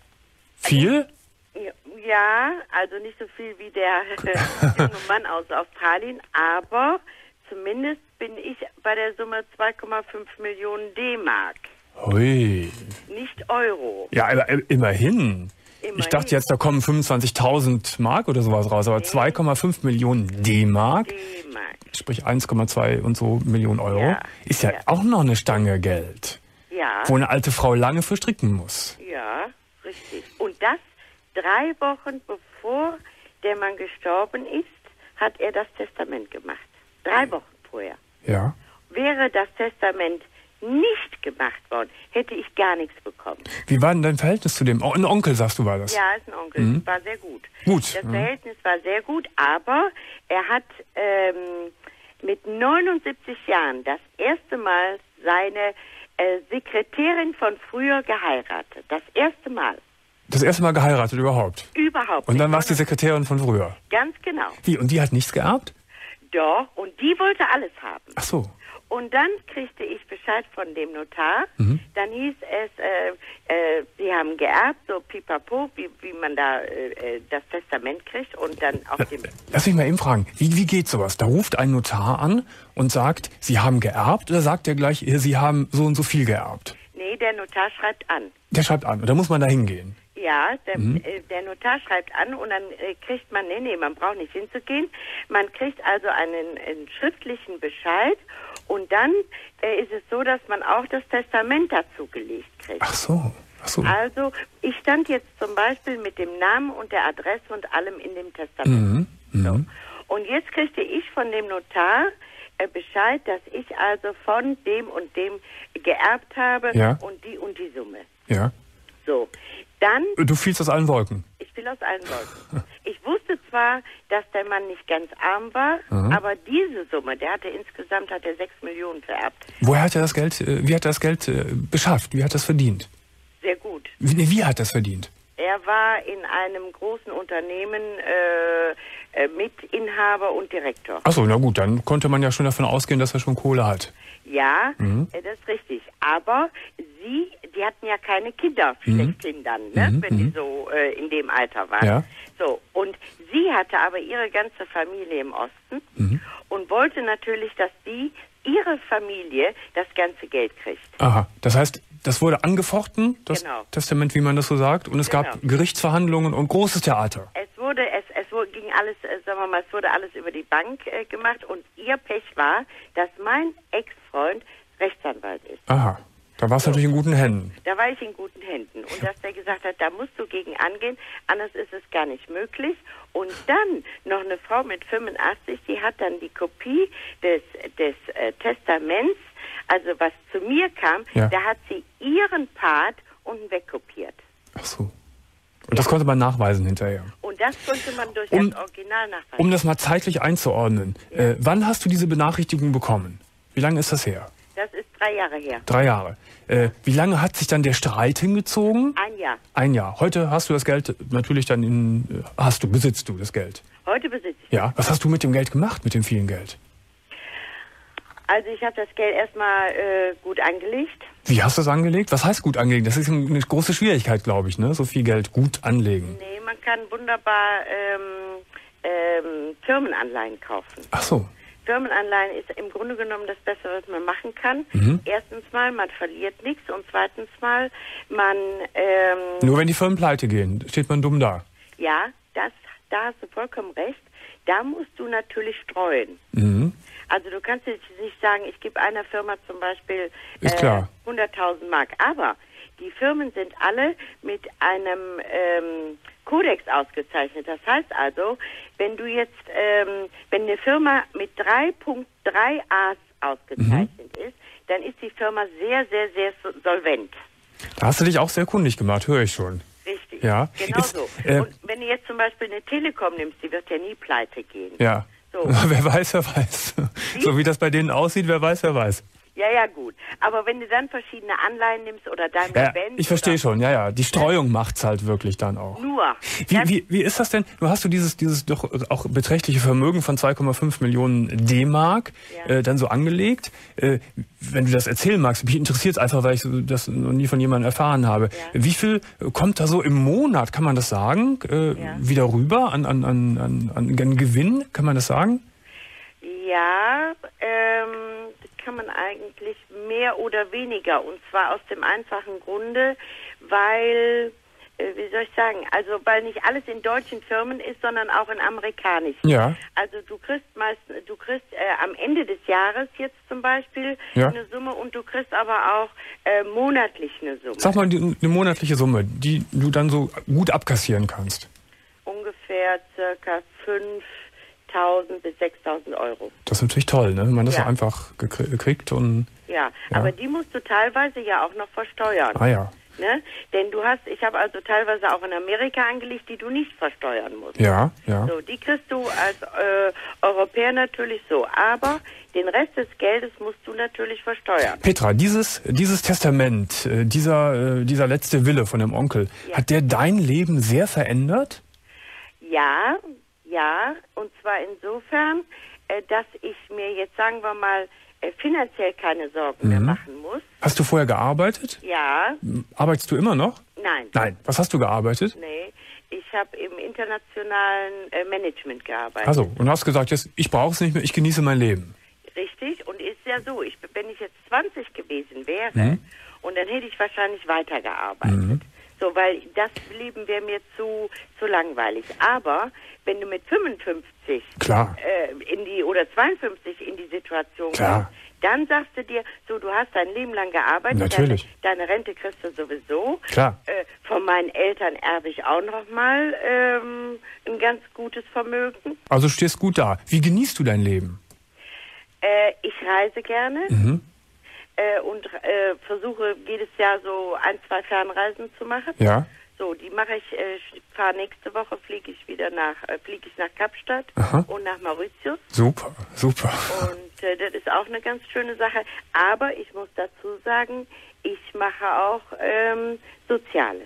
Viel? Ja, also nicht so viel wie der junge Mann aus Australien, aber zumindest bin ich bei der Summe zwei Komma fünf Millionen D-Mark. Hui. Nicht Euro. Ja, aber immerhin. Immerhin. Ich dachte jetzt, da kommen fünfundzwanzigtausend Mark oder sowas raus, aber nee. zwei Komma fünf Millionen D-Mark, D-Mark, sprich eins Komma zwei und so Millionen Euro, ja. ist ja, ja auch noch eine Stange Geld, ja. wo eine alte Frau lange für stricken muss. Ja, richtig. Und das drei Wochen bevor der Mann gestorben ist, hat er das Testament gemacht. Drei Wochen vorher. Ja. Wäre das Testament nicht gemacht worden, hätte ich gar nichts bekommen. Wie war denn dein Verhältnis zu dem? Oh, ein Onkel, sagst du, war das? Ja, ist ein Onkel. Mhm. War sehr gut. Gut. Das mhm. Verhältnis war sehr gut, aber er hat ähm, mit neunundsiebzig Jahren das erste Mal seine äh, Sekretärin von früher geheiratet. Das erste Mal. Das erste Mal geheiratet überhaupt? Überhaupt. Und dann warst du die Sekretärin von früher? Ganz genau. Wie, und die hat nichts geerbt? Doch, und die wollte alles haben. Ach so. Und dann kriegte ich Bescheid von dem Notar. Mhm. Dann hieß es, äh, äh, sie haben geerbt, so pipapo, wie, wie man da äh, das Testament kriegt. Und dann auf dem... Lass mich mal eben fragen, wie, wie geht sowas? Da ruft ein Notar an und sagt, Sie haben geerbt, oder sagt er gleich, Sie haben so und so viel geerbt? Nee, der Notar schreibt an. Der schreibt an, und da muss man da hingehen. Ja, der, mhm. äh, der Notar schreibt an und dann äh, kriegt man, nee, nee, man braucht nicht hinzugehen. Man kriegt also einen, einen schriftlichen Bescheid und dann äh, ist es so, dass man auch das Testament dazu gelegt kriegt. Ach so, ach so. Also ich stand jetzt zum Beispiel mit dem Namen und der Adresse und allem in dem Testament. Mhm. So. Mhm. Und jetzt kriegte ich von dem Notar äh, Bescheid, dass ich also von dem und dem geerbt habe ja. und die und die Summe. Ja. So. Dann, du fielst aus allen Wolken? Ich fiel aus allen Wolken. Ich wusste zwar, dass der Mann nicht ganz arm war, mhm. aber diese Summe, der hatte insgesamt hat er sechs Millionen vererbt. Woher hat er das Geld, wie hat er das Geld beschafft? Wie hat er das verdient? Sehr gut. Wie, wie hat er das verdient? Er war in einem großen Unternehmen äh, Mitinhaber und Direktor. Achso, na gut, dann konnte man ja schon davon ausgehen, dass er schon Kohle hat. Ja, mhm. das ist richtig. Aber sie, die hatten ja keine Kinder, mhm. schlechthin dann, ne, mhm. wenn die so äh, in dem Alter waren. Ja. So, und sie hatte aber ihre ganze Familie im Osten mhm. und wollte natürlich, dass die, ihre Familie, das ganze Geld kriegt. Aha, das heißt, das wurde angefochten, das genau. Testament, wie man das so sagt, und es genau. gab Gerichtsverhandlungen und großes Theater. Es wurde, es, es wurde, ging alles, äh, sagen wir mal, es wurde alles über die Bank äh, gemacht und ihr Pech war, dass mein Ex-Freund Rechtsanwalt ist. Aha, da warst du so. natürlich in guten Händen. Da war ich in guten Händen und dass der gesagt hat, da musst du gegen angehen, anders ist es gar nicht möglich. Und dann noch eine Frau mit fünfundachtzig, die hat dann die Kopie des, des äh, Testaments, also was zu mir kam, ja. da hat sie ihren Part unten wegkopiert. Ach so. Und das konnte man nachweisen hinterher. Und das konnte man durch um, das Original nachweisen. Um das mal zeitlich einzuordnen, ja. äh, wann hast du diese Benachrichtigung bekommen? Wie lange ist das her? Das ist drei Jahre her. Drei Jahre. Äh, wie lange hat sich dann der Streit hingezogen? Ein Jahr. Ein Jahr. Heute hast du das Geld natürlich dann in, hast du, besitzt du das Geld? Heute besitze ich. Ja. Was hast du mit dem Geld gemacht, mit dem vielen Geld? Also ich habe das Geld erstmal äh, gut angelegt. Wie hast du es angelegt? Was heißt gut angelegen? Das ist eine große Schwierigkeit, glaube ich, ne? So viel Geld gut anlegen. Nee, man kann wunderbar ähm, ähm, Firmenanleihen kaufen. Ach so. Firmenanleihen ist im Grunde genommen das Beste, was man machen kann. Mhm. Erstens mal, man verliert nichts und zweitens mal, man... Ähm, Nur wenn die Firmen pleite gehen, steht man dumm da. Ja, das, da hast du vollkommen recht. Da musst du natürlich streuen. Mhm. Also du kannst jetzt nicht sagen, ich gebe einer Firma zum Beispiel Ist klar. äh, hunderttausend Mark. Aber die Firmen sind alle mit einem ähm, Kodex ausgezeichnet. Das heißt also, wenn du jetzt, ähm, wenn eine Firma mit drei Komma drei A's ausgezeichnet mhm. ist, dann ist die Firma sehr, sehr, sehr solvent. Da hast du dich auch sehr kundig gemacht, höre ich schon. Richtig, ja. genau Jetzt, so. Äh, Und wenn du jetzt zum Beispiel eine Telekom nimmst, die wird ja nie pleite gehen. Ja. So. Wer weiß, wer weiß. Wie? So wie das bei denen aussieht, wer weiß, wer weiß. Ja, ja, gut. Aber wenn du dann verschiedene Anleihen nimmst oder dein Ja, Benz ich verstehe oder schon, ja, ja. Die Streuung macht's halt wirklich dann auch. Nur. Wie, wie, wie ist das denn? Du hast du dieses, dieses doch auch beträchtliche Vermögen von zwei Komma fünf Millionen D-Mark Ja. äh, dann so angelegt. Äh, wenn du das erzählen magst, mich interessiert es einfach, weil ich so das noch nie von jemandem erfahren habe. Ja. Wie viel kommt da so im Monat, kann man das sagen, äh, Ja. wieder rüber an, an, an, an, an Gewinn? Kann man das sagen? Ja, ähm, das kann man eigentlich mehr oder weniger. Und zwar aus dem einfachen Grunde, weil, äh, wie soll ich sagen, also weil nicht alles in deutschen Firmen ist, sondern auch in amerikanischen. Ja. Also du kriegst meistens, du kriegst äh, am Ende des Jahres jetzt zum Beispiel Ja. eine Summe und du kriegst aber auch äh, monatlich eine Summe. Sag mal die, eine monatliche Summe, die du dann so gut abkassieren kannst. Ungefähr circa fünftausend bis sechstausend Euro. Das ist natürlich toll, ne? Wenn man das Ja. so einfach gekrie- kriegt und... Ja, Ja. aber die musst du teilweise ja auch noch versteuern. Ah ja. Ne? Denn du hast, ich habe also teilweise auch in Amerika angelegt, die du nicht versteuern musst. Ja, ja. So, die kriegst du als äh, Europäer natürlich so. Aber den Rest des Geldes musst du natürlich versteuern. Petra, dieses, dieses Testament, äh, dieser, äh, dieser letzte Wille von dem Onkel, Ja. hat der dein Leben sehr verändert? Ja, ja. Und zwar insofern, äh, dass ich mir jetzt, sagen wir mal, äh, finanziell keine Sorgen mehr machen muss. Hast du vorher gearbeitet? Ja, Arbeitest du immer noch? nein. Nein. Was hast du gearbeitet? Nee, ich habe im internationalen äh, Management gearbeitet. Also, und hast gesagt, jetzt, ich brauche es nicht mehr, ich genieße mein Leben. Richtig, und ist ja so, ich, wenn ich jetzt zwanzig gewesen wäre, Mhm. und dann hätte ich wahrscheinlich weitergearbeitet. So, weil das Leben wäre mir zu, zu langweilig. Aber wenn du mit fünfundfünfzig Klar. äh, in die oder zweiundfünfzig in die Situation Klar. kommst, dann sagst du dir, so, du hast dein Leben lang gearbeitet, Natürlich. Deine, deine Rente kriegst du sowieso. Klar. Äh, von meinen Eltern erbe ich auch noch mal ähm, ein ganz gutes Vermögen. Also du stehst gut da. Wie genießt du dein Leben? Äh, ich reise gerne. Mhm. Äh, und äh, versuche jedes Jahr so ein, zwei Fernreisen zu machen. Ja. So, die mache ich, äh, fahre nächste Woche, fliege ich wieder nach, äh, fliege ich nach Kapstadt Aha. und nach Mauritius. Super, super. Und äh, das ist auch eine ganz schöne Sache. Aber ich muss dazu sagen, ich mache auch ähm, Soziales.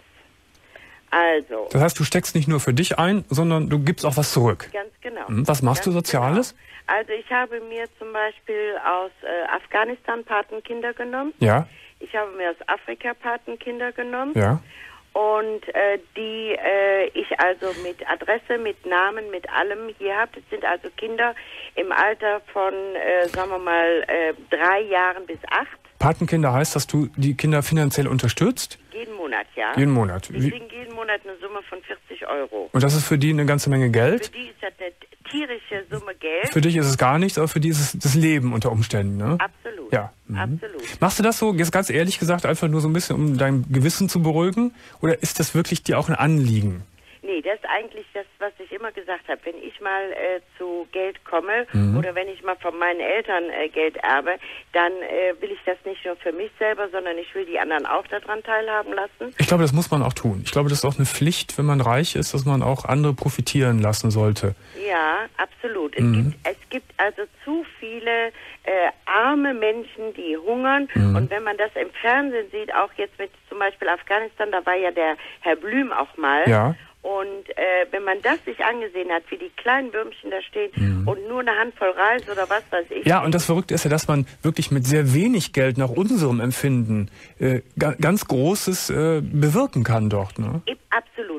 Also, Das heißt, du steckst nicht nur für dich ein, sondern du gibst auch was zurück. ganz genau. Hm, was machst du Ganz Soziales? Genau. Also ich habe mir zum Beispiel aus äh, Afghanistan Patenkinder genommen. Ja, Ich habe mir aus Afrika Patenkinder genommen. ja. Und äh, die äh, ich also mit Adresse, mit Namen, mit allem hier habe. Das sind also Kinder im Alter von, äh, sagen wir mal, äh, drei Jahren bis acht. Patenkinder heißt, dass du die Kinder finanziell unterstützt? Jeden Monat, ja. Jeden Monat. Die Wie, kriegen jeden Monat eine Summe von vierzig Euro. und das ist für die eine ganze Menge Für Geld? die ist das eine tierische Summe Geld. Für dich ist es gar nichts, aber für die ist es das Leben unter Umständen, ne? Absolut. Ja. Mhm. Absolut. Machst du das so, jetzt ganz ehrlich gesagt, einfach nur so ein bisschen, um dein Gewissen zu beruhigen? Oder ist das wirklich dir auch ein Anliegen? Nee, das ist eigentlich das, was ich immer gesagt habe. Wenn ich mal äh, zu Geld komme Mhm. oder wenn ich mal von meinen Eltern äh, Geld erbe, dann äh, will ich das nicht nur für mich selber, sondern ich will die anderen auch daran teilhaben lassen. Ich glaube, das muss man auch tun. Ich glaube, das ist auch eine Pflicht, wenn man reich ist, dass man auch andere profitieren lassen sollte. Ja, absolut. Es, Mhm. gibt, es gibt also zu viele äh, arme Menschen, die hungern. Mhm. Und wenn man das im Fernsehen sieht, auch jetzt mit zum Beispiel Afghanistan, da war ja der Herr Blüm auch mal. Ja. Und äh, wenn man das sich angesehen hat, wie die kleinen Würmchen da stehen und nur eine Handvoll Reis oder was weiß ich. Mhm. Ja, und das Verrückte ist ja, dass man wirklich mit sehr wenig Geld nach unserem Empfinden äh, ga, ganz Großes äh, bewirken kann dort. Ne? Absolut.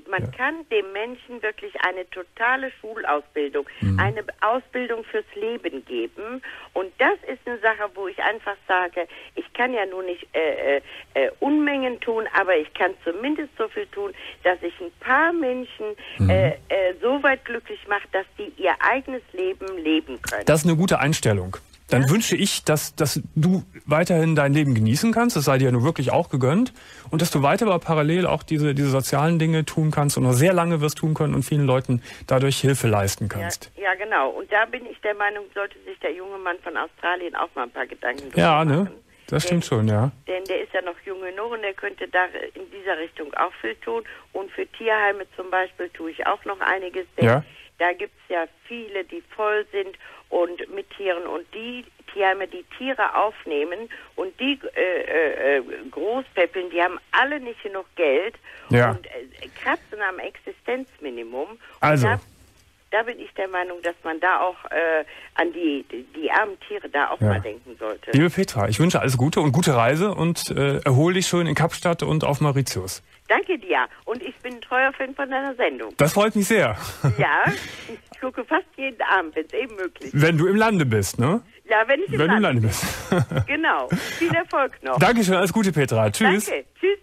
Und man ja. kann dem Menschen wirklich eine totale Schulausbildung, mhm. eine Ausbildung fürs Leben geben. Und das ist eine Sache, wo ich einfach sage, ich kann ja nur nicht äh, äh, Unmengen tun, aber ich kann zumindest so viel tun, dass ich ein paar Menschen mhm. äh, äh, so weit glücklich mache, dass die ihr eigenes Leben leben können. Das ist eine gute Einstellung. Dann ja? wünsche ich, dass, dass du weiterhin dein Leben genießen kannst, das sei dir ja nur wirklich auch gegönnt, und dass du weiter aber parallel auch diese, diese sozialen Dinge tun kannst und noch sehr lange wirst tun können und vielen Leuten dadurch Hilfe leisten kannst. Ja, ja, genau. Und da bin ich der Meinung, sollte sich der junge Mann von Australien auch mal ein paar Gedanken drüber ja, machen. Ne? Das stimmt denn, schon, ja. Denn der ist ja noch jung genug und der könnte da in dieser Richtung auch viel tun. Und für Tierheime zum Beispiel tue ich auch noch einiges, denn ja. da gibt es ja viele, die voll sind und mit Tieren, und die Tierheime, die Tiere aufnehmen und die äh, äh, großpäppeln, die haben alle nicht genug Geld ja. und äh, kratzen am Existenzminimum. Also. Und da, da bin ich der Meinung, dass man da auch äh, an die, die, die armen Tiere da auch ja. mal denken sollte. Liebe Petra, ich wünsche alles Gute und gute Reise und äh, erhol dich schön in Kapstadt und auf Mauritius. Danke dir. Und ich bin ein treuer Fan von deiner Sendung. Das freut mich sehr. Ja, ich gucke fast jeden Abend, wenn es eben möglich ist. Wenn du im Lande bist, ne? Ja, wenn ich im wenn Lande du im Lande bist. bin. Genau. Viel Erfolg noch. Dankeschön, alles Gute, Petra. Tschüss. Danke. Tschüss.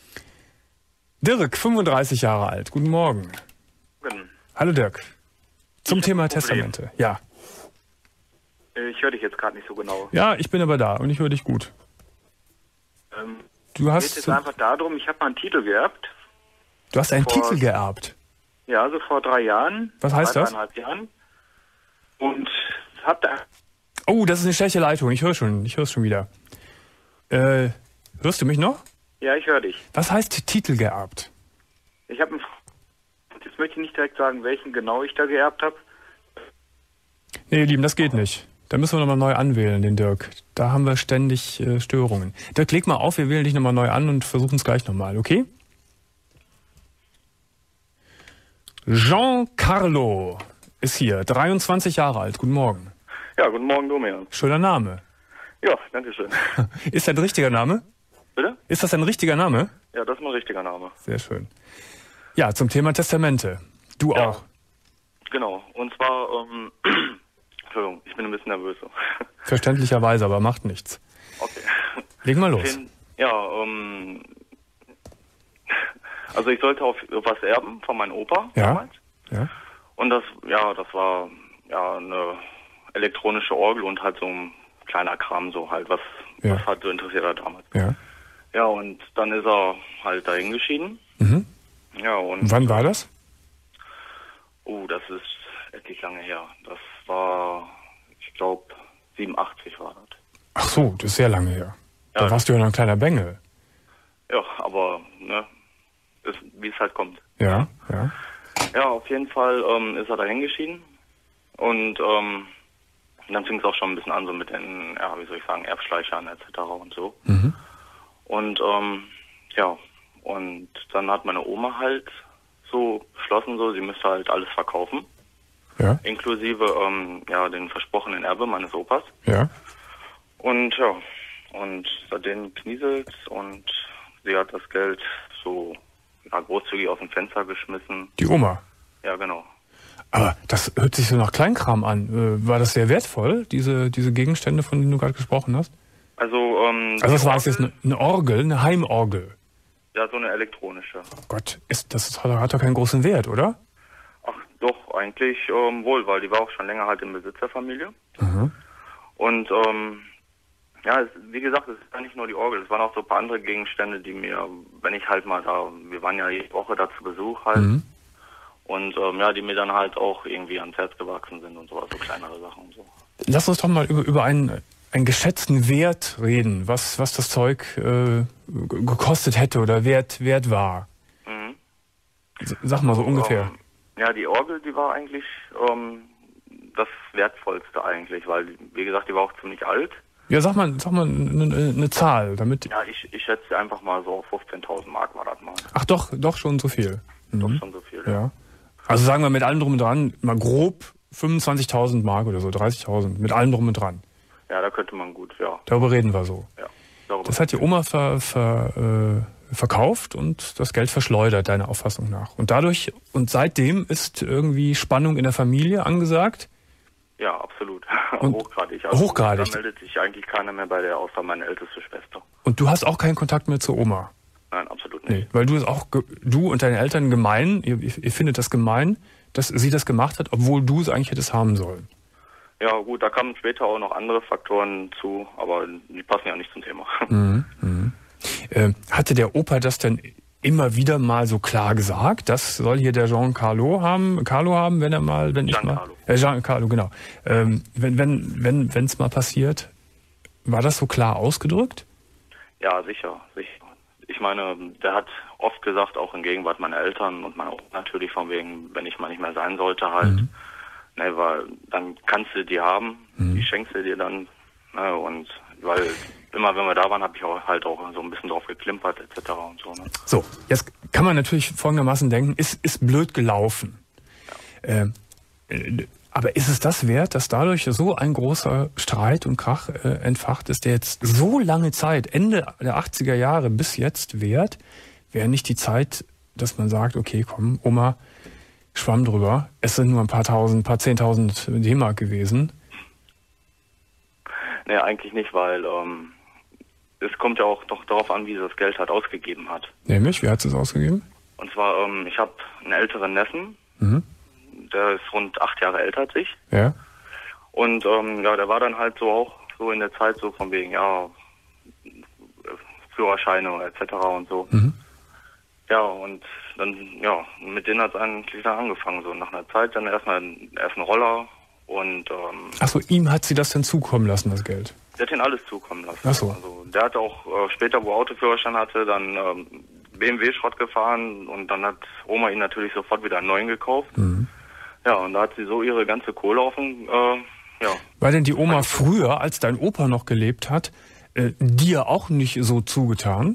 Dirk, fünfunddreißig Jahre alt. Guten Morgen. Guten. Hallo Dirk. Zum Ich Thema hab ein Problem. Testamente. Ja. Ich höre dich jetzt gerade nicht so genau. Ja, ich bin aber da und ich höre dich gut. Ähm, Du hast, geht es einfach darum, ich habe mal einen Titel geerbt. du hast einen vor- Titel geerbt. Ja, also vor drei Jahren. Was heißt drei, das? Dreieinhalb Jahren. Und hab da... Oh, das ist eine schlechte Leitung. Ich höre schon, ich höre es schon wieder. Äh, hörst du mich noch? Ja, ich höre dich. Was heißt Titel geerbt? Ich habe einen... Jetzt möchte ich nicht direkt sagen, welchen genau ich da geerbt habe. Nee, ihr Lieben, das geht nicht. Da müssen wir nochmal neu anwählen, den Dirk. Da haben wir ständig äh, Störungen. Dirk, leg mal auf, wir wählen dich nochmal neu an und versuchen es gleich nochmal, okay? Giancarlo ist hier, dreiundzwanzig Jahre alt. Guten Morgen. Ja, guten Morgen, Domian. Schöner Name. Ja, danke schön. Ist das ein richtiger Name? Bitte? Ist das ein richtiger Name? Ja, das ist mein richtiger Name. Sehr schön. Ja, zum Thema Testamente. Du Ja. auch. Genau. Und zwar, ähm... Entschuldigung, ich bin ein bisschen nervös. So. Verständlicherweise, aber macht nichts. Okay. Leg mal los. Ja, ähm... Also ich sollte auf was erben von meinem Opa Ja. damals. Ja. Und das, ja, das war ja eine elektronische Orgel und halt so ein kleiner Kram, so halt, was, Ja. was halt so interessiert hat damals. Ja. Ja, und dann ist er halt dahin geschieden. Mhm. Ja, und... Und wann war das? Oh, das ist etlich lange her. Das war, ich glaube, siebenundachtzig war das. Ach so, das ist sehr lange her. Ja, Da warst du ja noch ein kleiner Bengel. Ja, aber, ne, ist, wie es halt kommt. Ja, ja. Ja, auf jeden Fall ähm, ist er dahin geschieden. Und ähm, dann fing es auch schon ein bisschen an, so mit den, ja, wie soll ich sagen, Erbschleichern et cetera und so. Mhm. Und ähm, ja, und dann hat meine Oma halt so beschlossen, so, sie müsste halt alles verkaufen, Ja, inklusive ähm, ja, den versprochenen Erbe meines Opas. ja. Und ja, und seitdem knieselt und sie hat das Geld so ja, großzügig aus dem Fenster geschmissen. Die Oma. Ja, genau. Aber das hört sich so nach Kleinkram an. Äh, War das sehr wertvoll, diese, diese Gegenstände, von denen du gerade gesprochen hast? Also, ähm, Also das die war es jetzt Orgel- eine, eine Orgel, eine Heimorgel. Ja, so eine elektronische. Oh Gott, ist, das hat, hat doch keinen großen Wert, oder? Ach, doch, eigentlich ähm, wohl, weil die war auch schon länger halt im Besitz der Familie. Mhm. Und, ähm, ja, es, wie gesagt, es ist ja nicht nur die Orgel, es waren auch so ein paar andere Gegenstände, die mir, wenn ich halt mal da, wir waren ja jede Woche da zu Besuch halt, Mhm. und ähm, ja, die mir dann halt auch irgendwie ans Herz gewachsen sind und sowas, so kleinere Sachen und so. Lass uns doch mal über, über einen, einen geschätzten Wert reden, was, was das Zeug äh, g- gekostet hätte oder wert, wert war. Mhm. S- Sag mal so ungefähr. Ähm, ja, die Orgel, die war eigentlich ähm, das Wertvollste eigentlich, weil, wie gesagt, die war auch ziemlich alt. Ja, sag mal, sag mal eine, eine Zahl, damit. Ja, ich, ich schätze einfach mal so auf fünfzehntausend Mark war das mal. Ach doch, doch schon so viel. Doch Mhm. schon so viel. Ja. Also sagen wir mit allem drum und dran, mal grob fünfundzwanzigtausend Mark oder so, dreißigtausend, mit allem drum und dran. Ja, da könnte man gut, ja. Darüber reden wir so. ja darüber Das hat die Oma ver, ver, äh, verkauft und das Geld verschleudert, deiner Auffassung nach. Und dadurch, und seitdem ist irgendwie Spannung in der Familie angesagt? Ja, absolut. Und hochgradig. Also hochgradig. Da meldet sich eigentlich keiner mehr bei der, außer meine älteste Schwester. Und du hast auch keinen Kontakt mehr zur Oma? Nein, absolut nicht. Nee, weil du es auch, du und deine Eltern gemein, ihr, ihr findet das gemein, dass sie das gemacht hat, obwohl du es eigentlich hättest haben sollen. Ja gut, da kamen später auch noch andere Faktoren zu, aber die passen ja nicht zum Thema. Mhm, mhm. Äh, hatte der Opa das denn immer wieder mal so klar gesagt? Das soll hier der Giancarlo haben, Carlo haben, wenn er mal, wenn ich mal, äh, Giancarlo, genau. Ähm, wenn wenn wenn wenn es mal passiert, war das so klar ausgedrückt? Ja, sicher, sicher. Ich meine, der hat oft gesagt, auch in Gegenwart meiner Eltern und meiner Oma natürlich, von wegen, wenn ich mal nicht mehr sein sollte, halt, mhm. ne, weil dann kannst du die haben, mhm. die schenkst du dir dann, ne, und weil immer wenn wir da waren, habe ich auch halt auch so ein bisschen drauf geklimpert, et cetera und so. Ne? So, jetzt kann man natürlich folgendermaßen denken, ist, ist blöd gelaufen. Ja. Äh, aber ist es das wert, dass dadurch so ein großer Streit und Krach äh, entfacht ist, der jetzt so lange Zeit, Ende der achtziger Jahre bis jetzt währt, wäre nicht die Zeit, dass man sagt, okay, komm, Oma, schwamm drüber, es sind nur ein paar tausend, paar zehntausend D-Mark gewesen. Nee, eigentlich nicht, weil ähm, es kommt ja auch doch darauf an, wie sie das Geld halt ausgegeben hat. Nämlich, wie hat sie es ausgegeben? Und zwar, ähm, ich habe einen älteren Neffen, mhm. der ist rund acht Jahre älter als ich. Ja. Und ähm, ja, der war dann halt so auch so in der Zeit so von wegen, ja, Führerscheine et cetera und so. Mhm. Ja, und dann, ja, mit denen hat es eigentlich dann angefangen. So nach einer Zeit dann erstmal erst ein Roller und ähm, Ach so, ihm hat sie das denn zukommen lassen, das Geld? Der hat ihn alles zukommen lassen. Ach so. Also der hat auch äh, später, wo er Autoführerschein hatte, dann ähm, B M W-Schrott gefahren und dann hat Oma ihn natürlich sofort wieder einen neuen gekauft. Mhm. Ja, und da hat sie so ihre ganze Kohle auf dem, äh, ja. War denn die Oma früher, als dein Opa noch gelebt hat, äh, dir auch nicht so zugetan?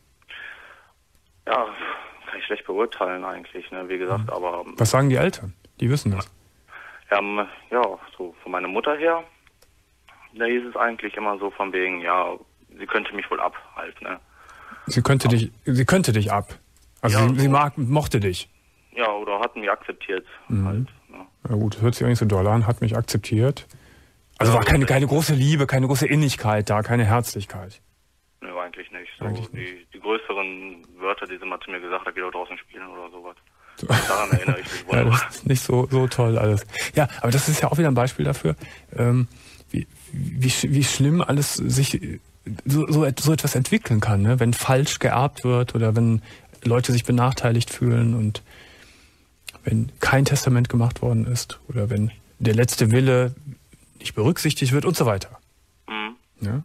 Ja, kann ich schlecht beurteilen eigentlich, ne, wie gesagt, mhm. aber... Was sagen die Eltern? Die wissen das. Ja, ja, so von meiner Mutter her, da hieß es eigentlich immer so von wegen, ja, sie könnte mich wohl ab, halt, ne. Sie könnte aber, dich, sie könnte dich ab. Also ja, sie, so, sie mag, mochte dich. Ja, oder hat mich akzeptiert, mhm. halt. Ne. Ja gut, hört sich auch nicht so doll an, hat mich akzeptiert. Also ja, war keine, keine große Liebe, keine große Innigkeit da, keine Herzlichkeit. Ne, eigentlich nicht. So eigentlich die, nicht. die größeren Wörter, die sie mal zu mir gesagt hat, geht auch draußen spielen oder sowas. Daran erinnere ich mich wohl. Ja, das ist nicht so, so toll alles. Ja, aber das ist ja auch wieder ein Beispiel dafür, ähm, wie, wie, wie schlimm alles sich so, so, so etwas entwickeln kann, ne? Wenn falsch geerbt wird oder wenn Leute sich benachteiligt fühlen und wenn kein Testament gemacht worden ist oder wenn der letzte Wille nicht berücksichtigt wird und so weiter. Mhm. Ja?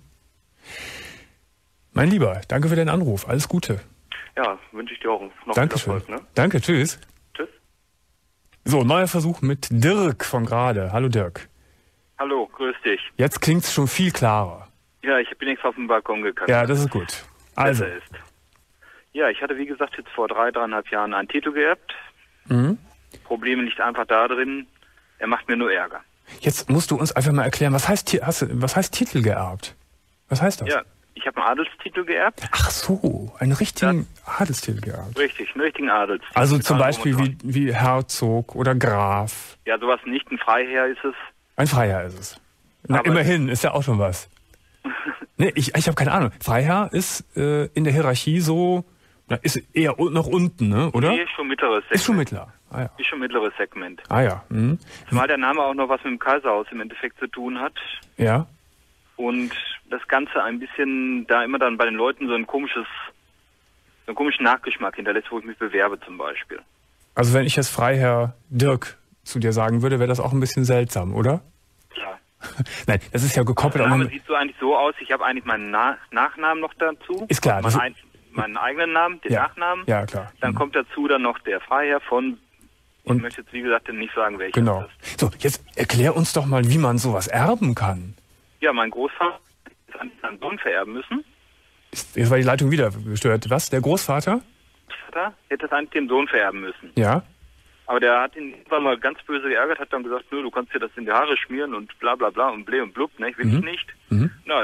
Mein Lieber, danke für deinen Anruf. Alles Gute. Ja, wünsche ich dir auch noch Dankeschön. viel Erfolg, ne? Danke, tschüss. Tschüss. So, neuer Versuch mit Dirk von Grade. Hallo Dirk. Hallo, grüß dich. Jetzt klingt's schon viel klarer. Ja, ich bin extra auf den Balkon gegangen. Ja, das ist gut. Also. Ist. Ja, ich hatte wie gesagt jetzt vor drei, dreieinhalb Jahren einen Titel geerbt. Mhm. Problem liegt einfach da drin, er macht mir nur Ärger. Jetzt musst du uns einfach mal erklären, was heißt, hast du, was heißt Titel geerbt? Was heißt das? Ja, ich habe einen Adelstitel geerbt. Ach so, einen richtigen ja. Adelstitel geerbt. Richtig, einen richtigen Adelstitel. Also zum Beispiel wie, wie Herzog oder Graf. Ja, sowas nicht, ein Freiherr ist es. Ein Freiherr ist es. Na, immerhin, ist ja auch schon was. Nee, ich, ich habe keine Ahnung. Freiherr ist äh, in der Hierarchie so, na, ist eher nach unten, ne? Oder? Nee, schon mittleres Segment. Ist schon mittler. Ah, ja. Ist schon mittleres Segment. Ah ja. Mhm. Zumal der Name auch noch was mit dem Kaiserhaus im Endeffekt zu tun hat. Ja. Und das Ganze ein bisschen, da immer dann bei den Leuten so ein komisches, so einen komischen Nachgeschmack hinterlässt, wo ich mich bewerbe zum Beispiel. Also wenn ich jetzt Freiherr Dirk zu dir sagen würde, wäre das auch ein bisschen seltsam, oder? Ja. Nein, das ist ja gekoppelt. Der Name sieht so eigentlich so aus, ich habe eigentlich meinen Na- Nachnamen noch dazu. Ist klar. Mein ein, meinen eigenen Namen, den ja. Nachnamen. Ja, klar. Dann mhm. kommt dazu dann noch der Freiherr von, ich Und möchte jetzt wie gesagt nicht sagen, welcher genau. das ist. So, jetzt erklär uns doch mal, wie man sowas erben kann. Ja, mein Großvater ist an seinen Sohn vererben müssen. Jetzt war die Leitung wieder gestört. Was? Der Großvater? Vater hätte es eigentlich dem Sohn vererben müssen. Ja. Aber der hat ihn irgendwann mal ganz böse geärgert, hat dann gesagt, nö, du kannst dir das in die Haare schmieren und bla bla bla und blä und blub, ne, ich will mhm. ich nicht. Mhm. Na,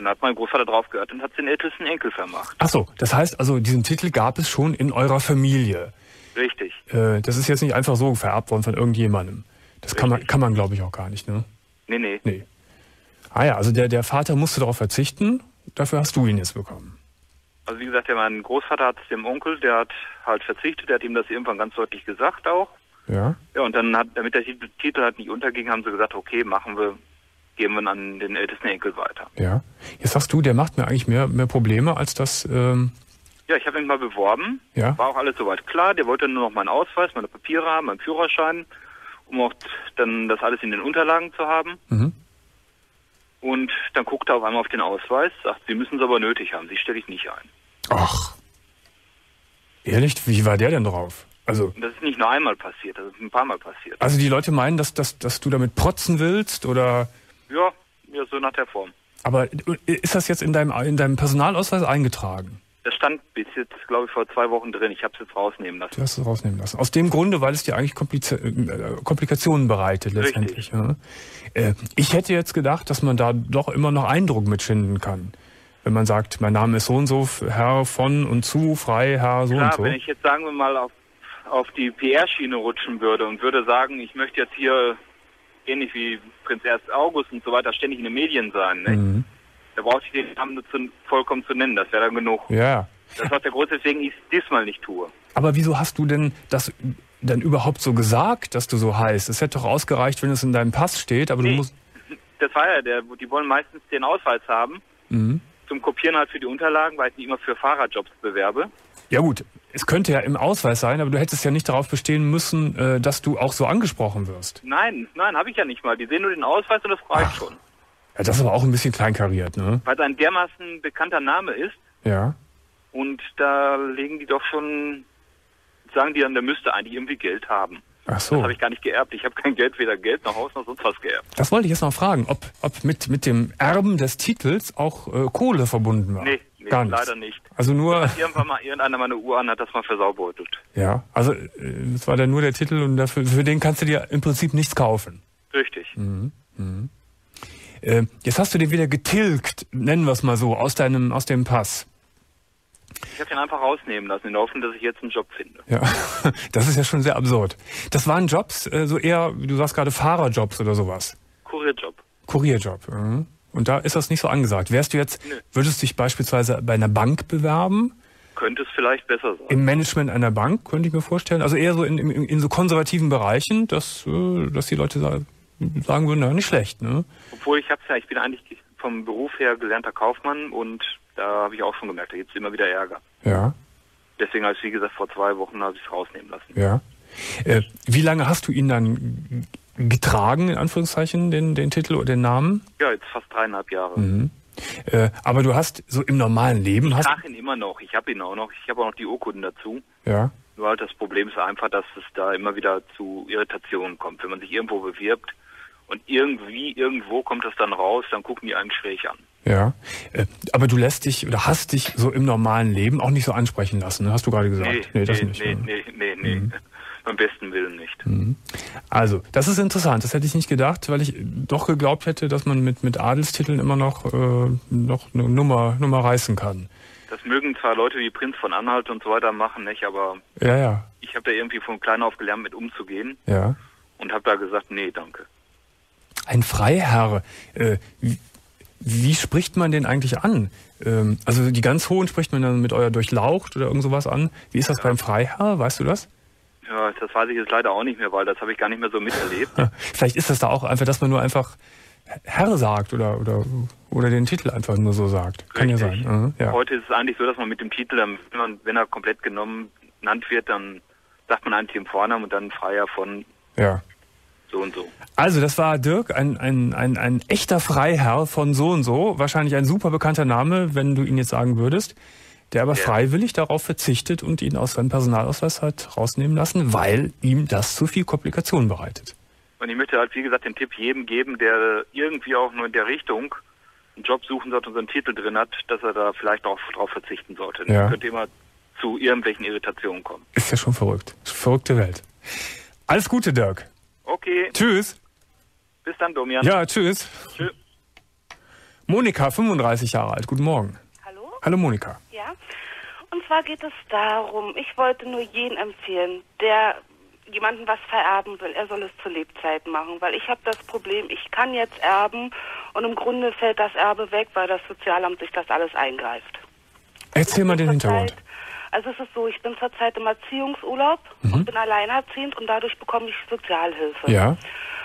dann hat mein Großvater drauf gehört und hat es den ältesten Enkel vermacht. Ach so, das heißt also, diesen Titel gab es schon in eurer Familie. Richtig. Äh, das ist jetzt nicht einfach so vererbt worden von irgendjemandem. Das kann man, kann man glaube ich auch gar nicht, ne? Nee, nee. Nee. Ah ja, also der, der Vater musste darauf verzichten, dafür hast du ihn jetzt bekommen. Also wie gesagt, der, mein Großvater hat es dem Onkel, der hat halt verzichtet, der hat ihm das irgendwann ganz deutlich gesagt auch. Ja. Ja, und dann hat, damit der Titel halt nicht unterging, haben sie gesagt, okay, machen wir, geben wir an den ältesten Enkel weiter. Ja. Jetzt sagst du, der macht mir eigentlich mehr, mehr Probleme als das. Ähm Ja, ich habe ihn mal beworben. Ja. War auch alles soweit klar. Der wollte nur noch meinen Ausweis, meine Papiere haben, meinen Führerschein, um auch dann das alles in den Unterlagen zu haben. Mhm. Und dann guckt er auf einmal auf den Ausweis, sagt, Sie müssen es aber nötig haben, Sie stelle ich nicht ein. Ach. Ehrlich? Wie war der denn drauf? Also, Und das ist nicht nur einmal passiert, das ist ein paar Mal passiert. also die Leute meinen, dass, dass, dass du damit protzen willst oder. Ja, ja, so nach der Form. Aber ist das jetzt in deinem, in deinem Personalausweis eingetragen? Das stand bis jetzt, glaube ich, vor zwei Wochen drin. Ich habe es jetzt rausnehmen lassen. Du hast es rausnehmen lassen. Aus dem Grunde, weil es dir eigentlich Kompliz äh, Komplikationen bereitet letztendlich. Ja? Äh, ich hätte jetzt gedacht, dass man da doch immer noch Eindruck mitschinden kann. Wenn man sagt, mein Name ist so und so, Herr von und zu, frei, Herr so Klar, und so. wenn ich jetzt, sagen wir mal, auf, auf die P R-Schiene rutschen würde und würde sagen, ich möchte jetzt hier, ähnlich wie Prinz Ernst August und so weiter, ständig in den Medien sein, ne? Mhm. Da brauchte ich den Namen nur zu, vollkommen zu nennen, das wäre dann genug. Ja. Das war der Grund, weswegen ich es diesmal nicht tue. Aber wieso hast du denn das dann überhaupt so gesagt, dass du so heißt? Es hätte doch ausgereicht, wenn es in deinem Pass steht, aber Nee, du musst... das war ja der, die wollen meistens den Ausweis haben, Mhm. zum Kopieren halt für die Unterlagen, weil ich mich immer für Fahrerjobs bewerbe. Ja gut, es könnte ja im Ausweis sein, aber du hättest ja nicht darauf bestehen müssen, äh, dass du auch so angesprochen wirst. Nein, nein, habe ich ja nicht mal. Die sehen nur den Ausweis und das reicht Ach. schon. Ja, das ist aber auch ein bisschen kleinkariert, ne? Weil es ein dermaßen bekannter Name ist Ja. und da legen die doch schon, sagen die dann, der müsste eigentlich irgendwie Geld haben. Ach Das so. habe ich gar nicht geerbt. Ich habe kein Geld, weder Geld noch Haus noch sonst was geerbt. Das wollte ich jetzt noch fragen, ob, ob mit, mit dem Erben des Titels auch äh, Kohle verbunden war. Nee, nee, Gar nichts. leider nicht. Also nur, Irgendwann mal irgendeiner meine Uhr an hat das mal versaubeutet. ja, also äh, das war dann nur der Titel und dafür, für den kannst du dir im Prinzip nichts kaufen. Richtig. Mhm. Mhm. Äh, jetzt hast du den wieder getilgt, nennen wir es mal so, aus deinem, aus dem Pass. Ich habe den einfach rausnehmen lassen, in der Hoffnung, dass ich jetzt einen Job finde. Ja, das ist ja schon sehr absurd. Das waren Jobs, äh, so eher, wie du sagst gerade, Fahrerjobs oder sowas. Kurierjob. Kurierjob. Mhm. Und da ist das nicht so angesagt. Wärst du jetzt, Nö. würdest du dich beispielsweise bei einer Bank bewerben? Könnte es vielleicht besser sein. Im Management einer Bank, könnte ich mir vorstellen. Also eher so in, in, in so konservativen Bereichen, dass, äh, dass die Leute sagen, sagen würden, na, nicht schlecht, ne? Obwohl ich hab's ja, ich bin eigentlich vom Beruf her gelernter Kaufmann und da habe ich auch schon gemerkt, da gibt's immer wieder Ärger. Ja, Deswegen habe ich, wie gesagt, vor zwei Wochen habe ich es rausnehmen lassen. ja. Äh, wie lange hast du ihn dann getragen, in Anführungszeichen, den, den Titel oder den Namen? Ja, jetzt fast dreieinhalb Jahre. Mhm. Äh, aber du hast so im normalen Leben Ich hast trage ihn immer noch, ich habe ihn auch noch, ich habe auch noch die Urkunden dazu. ja, Nur halt das Problem ist einfach, dass es da immer wieder zu Irritationen kommt. Wenn man sich irgendwo bewirbt und irgendwie, irgendwo kommt das dann raus, dann gucken die einen schräg an. ja. Äh, aber du lässt dich oder hast dich so im normalen Leben auch nicht so ansprechen lassen, ne? Hast du gerade gesagt? Nee, das nee, nicht. nee, ne? nee, nee, nee. Mhm. Beim besten Willen nicht. Mhm. Also, das ist interessant. Das hätte ich nicht gedacht, weil ich doch geglaubt hätte, dass man mit, mit Adelstiteln immer noch, äh, noch eine Nummer, Nummer reißen kann. Das mögen zwar Leute wie Prinz von Anhalt und so weiter machen, nicht, aber Ja, ja, ich habe da irgendwie von klein auf gelernt, mit umzugehen ja. und habe da gesagt, nee, danke. Ein Freiherr, äh, wie, wie spricht man den eigentlich an? Ähm, also die ganz Hohen spricht man dann mit euer Durchlaucht oder irgend sowas an. Wie ist das beim Freiherr? Weißt du das? Ja, das weiß ich jetzt leider auch nicht mehr, weil das habe ich gar nicht mehr so miterlebt. Vielleicht ist das da auch einfach, dass man nur einfach Herr sagt oder oder oder den Titel einfach nur so sagt. Kann ja Richtig. sein. Mhm, ja. Heute ist es eigentlich so, dass man mit dem Titel, dann, wenn, man, wenn er komplett genommen genannt wird, dann sagt man eigentlich den Vornamen und dann Freier von ja. so und so. Also das war Dirk, ein, ein, ein, ein echter Freiherr von so und so. Wahrscheinlich ein super bekannter Name, wenn du ihn jetzt sagen würdest. Der aber Ja. freiwillig darauf verzichtet und ihn aus seinem Personalausweis hat rausnehmen lassen, weil ihm das zu viel Komplikationen bereitet. Und ich möchte halt, wie gesagt, den Tipp jedem geben, der irgendwie auch nur in der Richtung einen Job suchen sollte und so einen Titel drin hat, dass er da vielleicht auch darauf verzichten sollte. Ja. Das könnte immer zu irgendwelchen Irritationen kommen. Ist ja schon verrückt. Verrückte Welt. Alles Gute, Dirk. Okay, Tschüss. bis dann, Domian. Ja, tschüss. Tschüss. Monika, fünfunddreißig Jahre alt. Guten Morgen. Hallo? Hallo Monika. Ja. Und zwar geht es darum, ich wollte nur jeden empfehlen, der jemanden was vererben will, er soll es zu Lebzeiten machen, weil ich habe das Problem, ich kann jetzt erben und im Grunde fällt das Erbe weg, weil das Sozialamt sich das alles eingreift. Erzähl mal den Hintergrund. Zeit, also es ist so, ich bin zurzeit im Erziehungsurlaub mhm. und bin alleinerziehend und dadurch bekomme ich Sozialhilfe. Ja.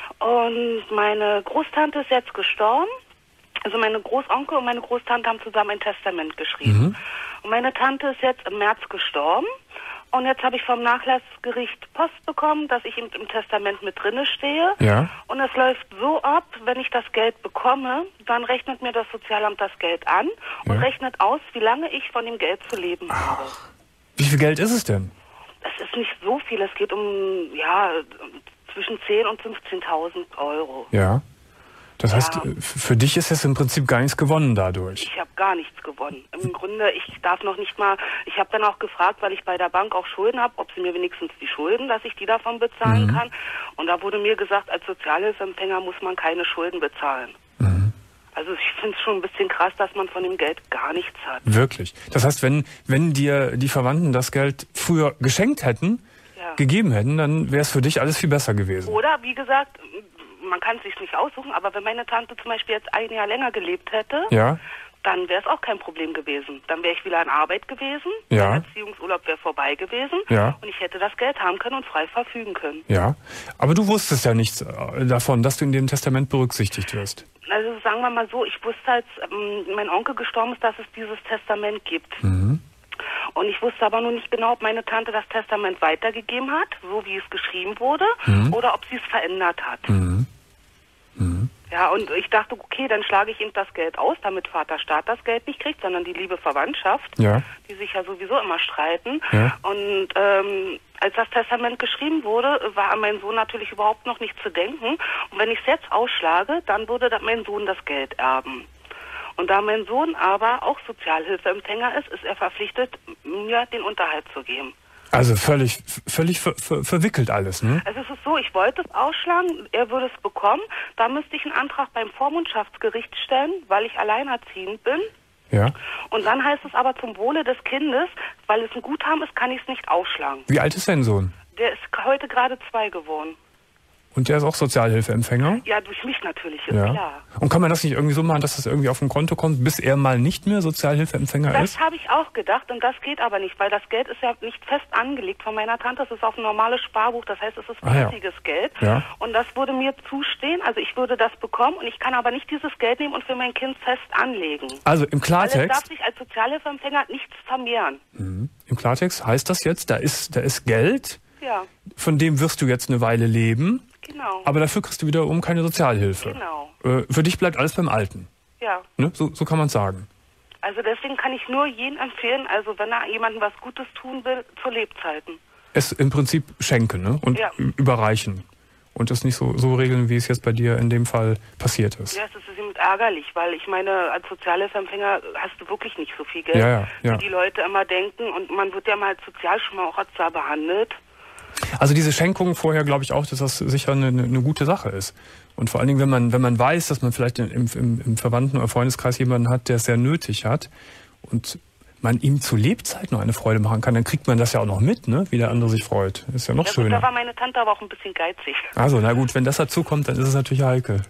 Und meine Großtante ist jetzt gestorben. Also meine Großonkel und meine Großtante haben zusammen ein Testament geschrieben. Mhm. Und meine Tante ist jetzt im März gestorben. Und jetzt habe ich vom Nachlassgericht Post bekommen, dass ich im, im Testament mit drinne stehe. Ja. Und es läuft so ab, wenn ich das Geld bekomme, dann rechnet mir das Sozialamt das Geld an und ja. rechnet aus, wie lange ich von dem Geld zu leben Ach. habe. Wie viel Geld ist es denn? Es ist nicht so viel. Es geht um, ja, zwischen zehntausend und fünfzehntausend Euro. Ja. Das heißt, ja. für dich ist jetzt im Prinzip gar nichts gewonnen dadurch. Ich habe gar nichts gewonnen. Im Grunde, ich darf noch nicht mal, ich habe dann auch gefragt, weil ich bei der Bank auch Schulden habe, ob sie mir wenigstens die Schulden, dass ich die davon bezahlen mhm. kann. Und da wurde mir gesagt, als Sozialhilfeempfänger muss man keine Schulden bezahlen. Mhm. Also ich finde es schon ein bisschen krass, dass man von dem Geld gar nichts hat. Wirklich? Das heißt, wenn, wenn dir die Verwandten das Geld früher geschenkt hätten, ja. gegeben hätten, dann wäre es für dich alles viel besser gewesen. Oder, wie gesagt, man kann es sich nicht aussuchen, aber wenn meine Tante zum Beispiel jetzt ein Jahr länger gelebt hätte, ja. dann wäre es auch kein Problem gewesen. Dann wäre ich wieder in Arbeit gewesen, ja. der Erziehungsurlaub wäre vorbei gewesen ja. und ich hätte das Geld haben können und frei verfügen können. Ja, aber du wusstest ja nichts davon, dass du in dem Testament berücksichtigt wirst. Also sagen wir mal so, ich wusste, als ähm, mein Onkel gestorben ist, dass es dieses Testament gibt. Mhm. Und ich wusste aber nur nicht genau, ob meine Tante das Testament weitergegeben hat, so wie es geschrieben wurde, mhm. oder ob sie es verändert hat. Mhm. Mhm. Ja, und ich dachte, okay, dann schlage ich ihm das Geld aus, damit Vater Staat das Geld nicht kriegt, sondern die liebe Verwandtschaft, ja. die sich ja sowieso immer streiten. Ja. Und ähm, als das Testament geschrieben wurde, war an meinen Sohn natürlich überhaupt noch nicht zu denken. Und wenn ich es jetzt ausschlage, dann würde mein Sohn das Geld erben. Und da mein Sohn aber auch Sozialhilfeempfänger ist, ist er verpflichtet, mir den Unterhalt zu geben. Also völlig, völlig ver, ver, verwickelt alles, ne? Also es ist so, ich wollte es ausschlagen, er würde es bekommen. Da müsste ich einen Antrag beim Vormundschaftsgericht stellen, weil ich alleinerziehend bin. Ja. Und dann heißt es aber zum Wohle des Kindes, weil es ein Guthaben ist, kann ich es nicht ausschlagen. Wie alt ist dein Sohn? Der ist heute gerade zwei geworden. Und der ist auch Sozialhilfeempfänger? Ja, durch mich natürlich, ist ja. klar. Und kann man das nicht irgendwie so machen, dass das irgendwie auf dem Konto kommt, bis er mal nicht mehr Sozialhilfeempfänger das ist? Das habe ich auch gedacht und das geht aber nicht, weil das Geld ist ja nicht fest angelegt von meiner Tante. Es ist auf ein normales Sparbuch, das heißt, es ist flüssiges ah, ja. Geld. Ja. Und das würde mir zustehen, also ich würde das bekommen und ich kann aber nicht dieses Geld nehmen und für mein Kind fest anlegen. Also im Klartext... Weil es darf sich als Sozialhilfeempfänger nichts vermehren. Mhm. Im Klartext heißt das jetzt, da ist, da ist Geld, ja. von dem wirst du jetzt eine Weile leben. Genau. Aber dafür kriegst du wiederum keine Sozialhilfe. Genau. Äh, für dich bleibt alles beim Alten. Ja. Ne? So, so kann man es sagen. Also deswegen kann ich nur jeden empfehlen, also wenn er jemandem was Gutes tun will, zu Lebzeiten. Es im Prinzip schenken, ne? Und ja. überreichen. Und das nicht so, so regeln, wie es jetzt bei dir in dem Fall passiert ist. Ja, es ist eben ärgerlich, weil ich meine, als Sozialhilfeempfänger hast du wirklich nicht so viel Geld, ja, ja, ja. wie die Leute immer denken. Und man wird ja mal als Sozialschmarotzer behandelt. Also diese Schenkung vorher glaube ich auch, dass das sicher eine, eine gute Sache ist. Und vor allen Dingen, wenn man, wenn man weiß, dass man vielleicht im, im, im Verwandten- oder Freundeskreis jemanden hat, der es sehr nötig hat und man ihm zu Lebzeit noch eine Freude machen kann, dann kriegt man das ja auch noch mit, ne? Wie der andere sich freut. Ist ja noch ja, schöner. Da war meine Tante aber auch ein bisschen geizig. Also, na gut, wenn das dazu kommt, dann ist es natürlich heikel.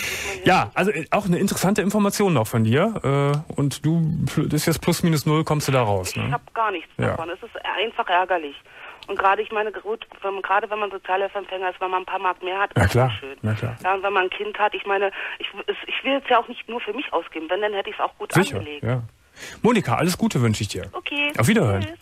Ja, also auch eine interessante Information noch von dir. Und du, das ist jetzt plus minus null, kommst du da raus. Ne? Ich habe gar nichts ja. davon. Es ist einfach ärgerlich. Und gerade, ich meine, gut, wenn, gerade wenn man Sozialhilfeempfänger ist, wenn man ein paar Mark mehr hat, ja, ist klar. das schön. Ja, klar. Ja, und wenn man ein Kind hat, ich meine, ich, ich will es ja auch nicht nur für mich ausgeben. Wenn, dann hätte ich es auch gut Sicher, angelegt. Ja. Monika, alles Gute wünsche ich dir. Okay. Auf Wiederhören. Tschüss.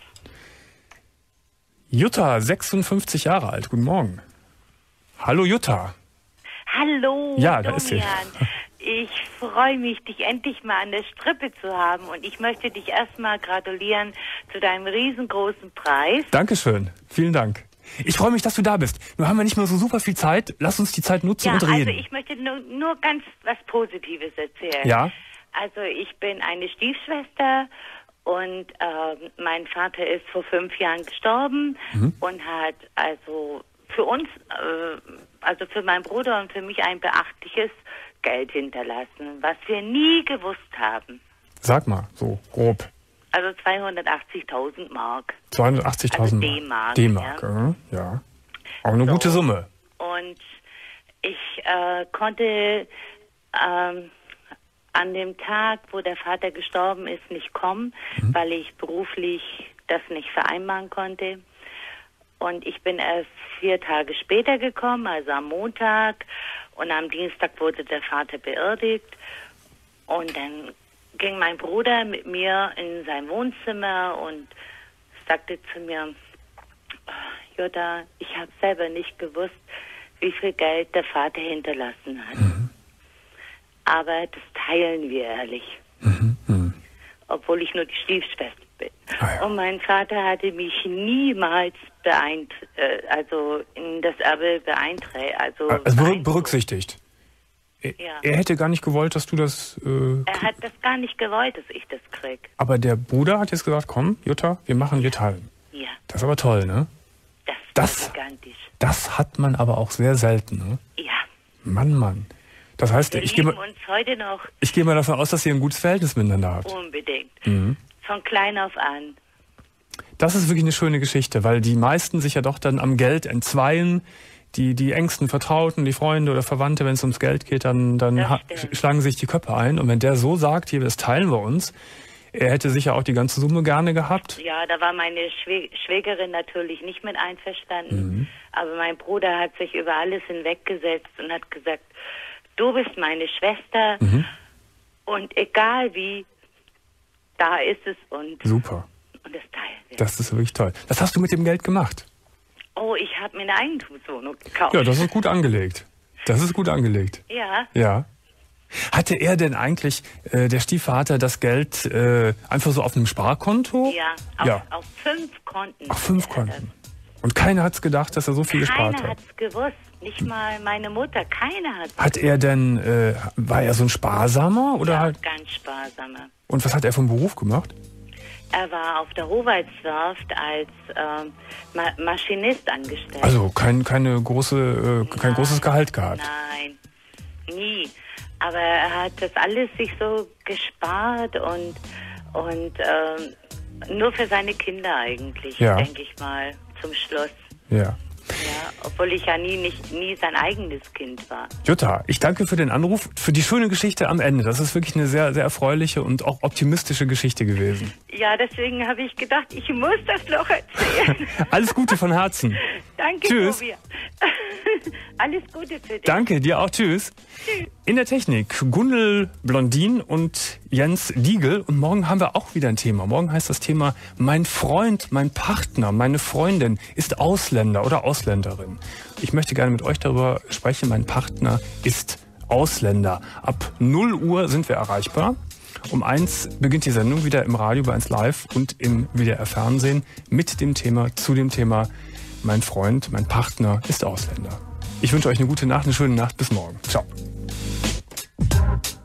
Jutta, sechsundfünfzig Jahre alt. Guten Morgen. Hallo Jutta. Hallo, ja, da ist sie. Ich freue mich, dich endlich mal an der Strippe zu haben und ich möchte dich erstmal gratulieren zu deinem riesengroßen Preis. Dankeschön, vielen Dank. Ich freue mich, dass du da bist. Nur haben wir nicht mehr so super viel Zeit. Lass uns die Zeit nutzen ja, und reden. Also ich möchte nur, nur ganz was Positives erzählen. Ja. Also ich bin eine Stiefschwester und äh, mein Vater ist vor fünf Jahren gestorben mhm. und hat also für uns, äh, also für meinen Bruder und für mich ein beachtliches Geld hinterlassen, was wir nie gewusst haben. Sag mal, so grob. Also zweihundertachtzigtausend Mark. zweihundertachtzigtausend also D-Mark. D-Mark, ja. ja. Auch eine so. gute Summe. Und ich äh, konnte ähm, an dem Tag, wo der Vater gestorben ist, nicht kommen, mhm. weil ich beruflich das nicht vereinbaren konnte. Und ich bin erst vier Tage später gekommen, also am Montag. Und am Dienstag wurde der Vater beerdigt. Und dann ging mein Bruder mit mir in sein Wohnzimmer und sagte zu mir, Jutta, ich habe selber nicht gewusst, wie viel Geld der Vater hinterlassen hat. Mhm. Aber das teilen wir ehrlich. Mhm. Mhm. Obwohl ich nur die Stiefschwester bin. Ah, ja. Und mein Vater hatte mich niemals beeint, äh, also in das Erbe beeinträchtigt. Also, also berücksichtigt. Er, ja. er hätte gar nicht gewollt, dass du das... Äh, er hat das gar nicht gewollt, dass ich das krieg. Aber der Bruder hat jetzt gesagt, komm, Jutta, wir machen, wir teilen. Ja. Das ist aber toll, ne? Das, das, gigantisch. Das hat man aber auch sehr selten, ne? Ja. Mann, Mann. Das heißt, wir ich lieben gehe mal, uns heute noch. Ich gehe mal davon aus, dass ihr ein gutes Verhältnis miteinander habt. Unbedingt. Mhm. Von klein auf an. Das ist wirklich eine schöne Geschichte, weil die meisten sich ja doch dann am Geld entzweien. Die, die engsten Vertrauten, die Freunde oder Verwandte, wenn es ums Geld geht, dann, dann ha- schlagen sich die Köpfe ein. Und wenn der so sagt, hier, das teilen wir uns, er hätte sicher auch die ganze Summe gerne gehabt. Ja, da war meine Schwä- Schwägerin natürlich nicht mit einverstanden. Mhm. Aber mein Bruder hat sich über alles hinweggesetzt und hat gesagt, du bist meine Schwester mhm. und egal wie, da ist es und, super. Und das teilen wir. Das ist wirklich toll. Was hast du mit dem Geld gemacht? Oh, ich habe mir eine Eigentumswohnung gekauft. Ja, das ist gut angelegt. Das ist gut angelegt. Ja. Ja. Hatte er denn eigentlich, äh, der Stiefvater, das Geld äh, einfach so auf einem Sparkonto? Ja, auf, ja. auf fünf Konten. Auf fünf Konten. Und keiner hat's gedacht, dass er so viel keiner gespart hat? Keiner hat's gewusst. Nicht mal meine Mutter. Keiner hat's Hat er denn, äh, war er so ein Sparsamer? Oder ja, halt? ganz sparsamer. Und was hat er vom Beruf gemacht? Er war auf der Howaldswerft als ähm, Ma- Maschinist angestellt. Also kein, keine große, äh, kein nein, großes Gehalt gehabt? Nein, nie. Aber er hat das alles sich so gespart und, und ähm, nur für seine Kinder eigentlich, ja. denke ich mal, zum Schluss. Ja. Ja, obwohl ich ja nie, nicht, nie sein eigenes Kind war. Jutta, ich danke für den Anruf, für die schöne Geschichte am Ende. Das ist wirklich eine sehr, sehr erfreuliche und auch optimistische Geschichte gewesen. Ja, deswegen habe ich gedacht, ich muss das noch erzählen. Alles Gute von Herzen. Danke, Tschüss. Tobi. Alles Gute für dich. Danke, dir auch. Tschüss. Tschüss. In der Technik Gundel Blondin und Jens Diegel. Und morgen haben wir auch wieder ein Thema. Morgen heißt das Thema, mein Freund, mein Partner, meine Freundin ist Ausländer oder Ausländerin. Ich möchte gerne mit euch darüber sprechen. Mein Partner ist Ausländer. Ab null Uhr sind wir erreichbar. Um eins beginnt die Sendung wieder im Radio bei eins Live und im W D R Fernsehen mit dem Thema, zu dem Thema, mein Freund, mein Partner ist Ausländer. Ich wünsche euch eine gute Nacht, eine schöne Nacht. Bis morgen. Ciao.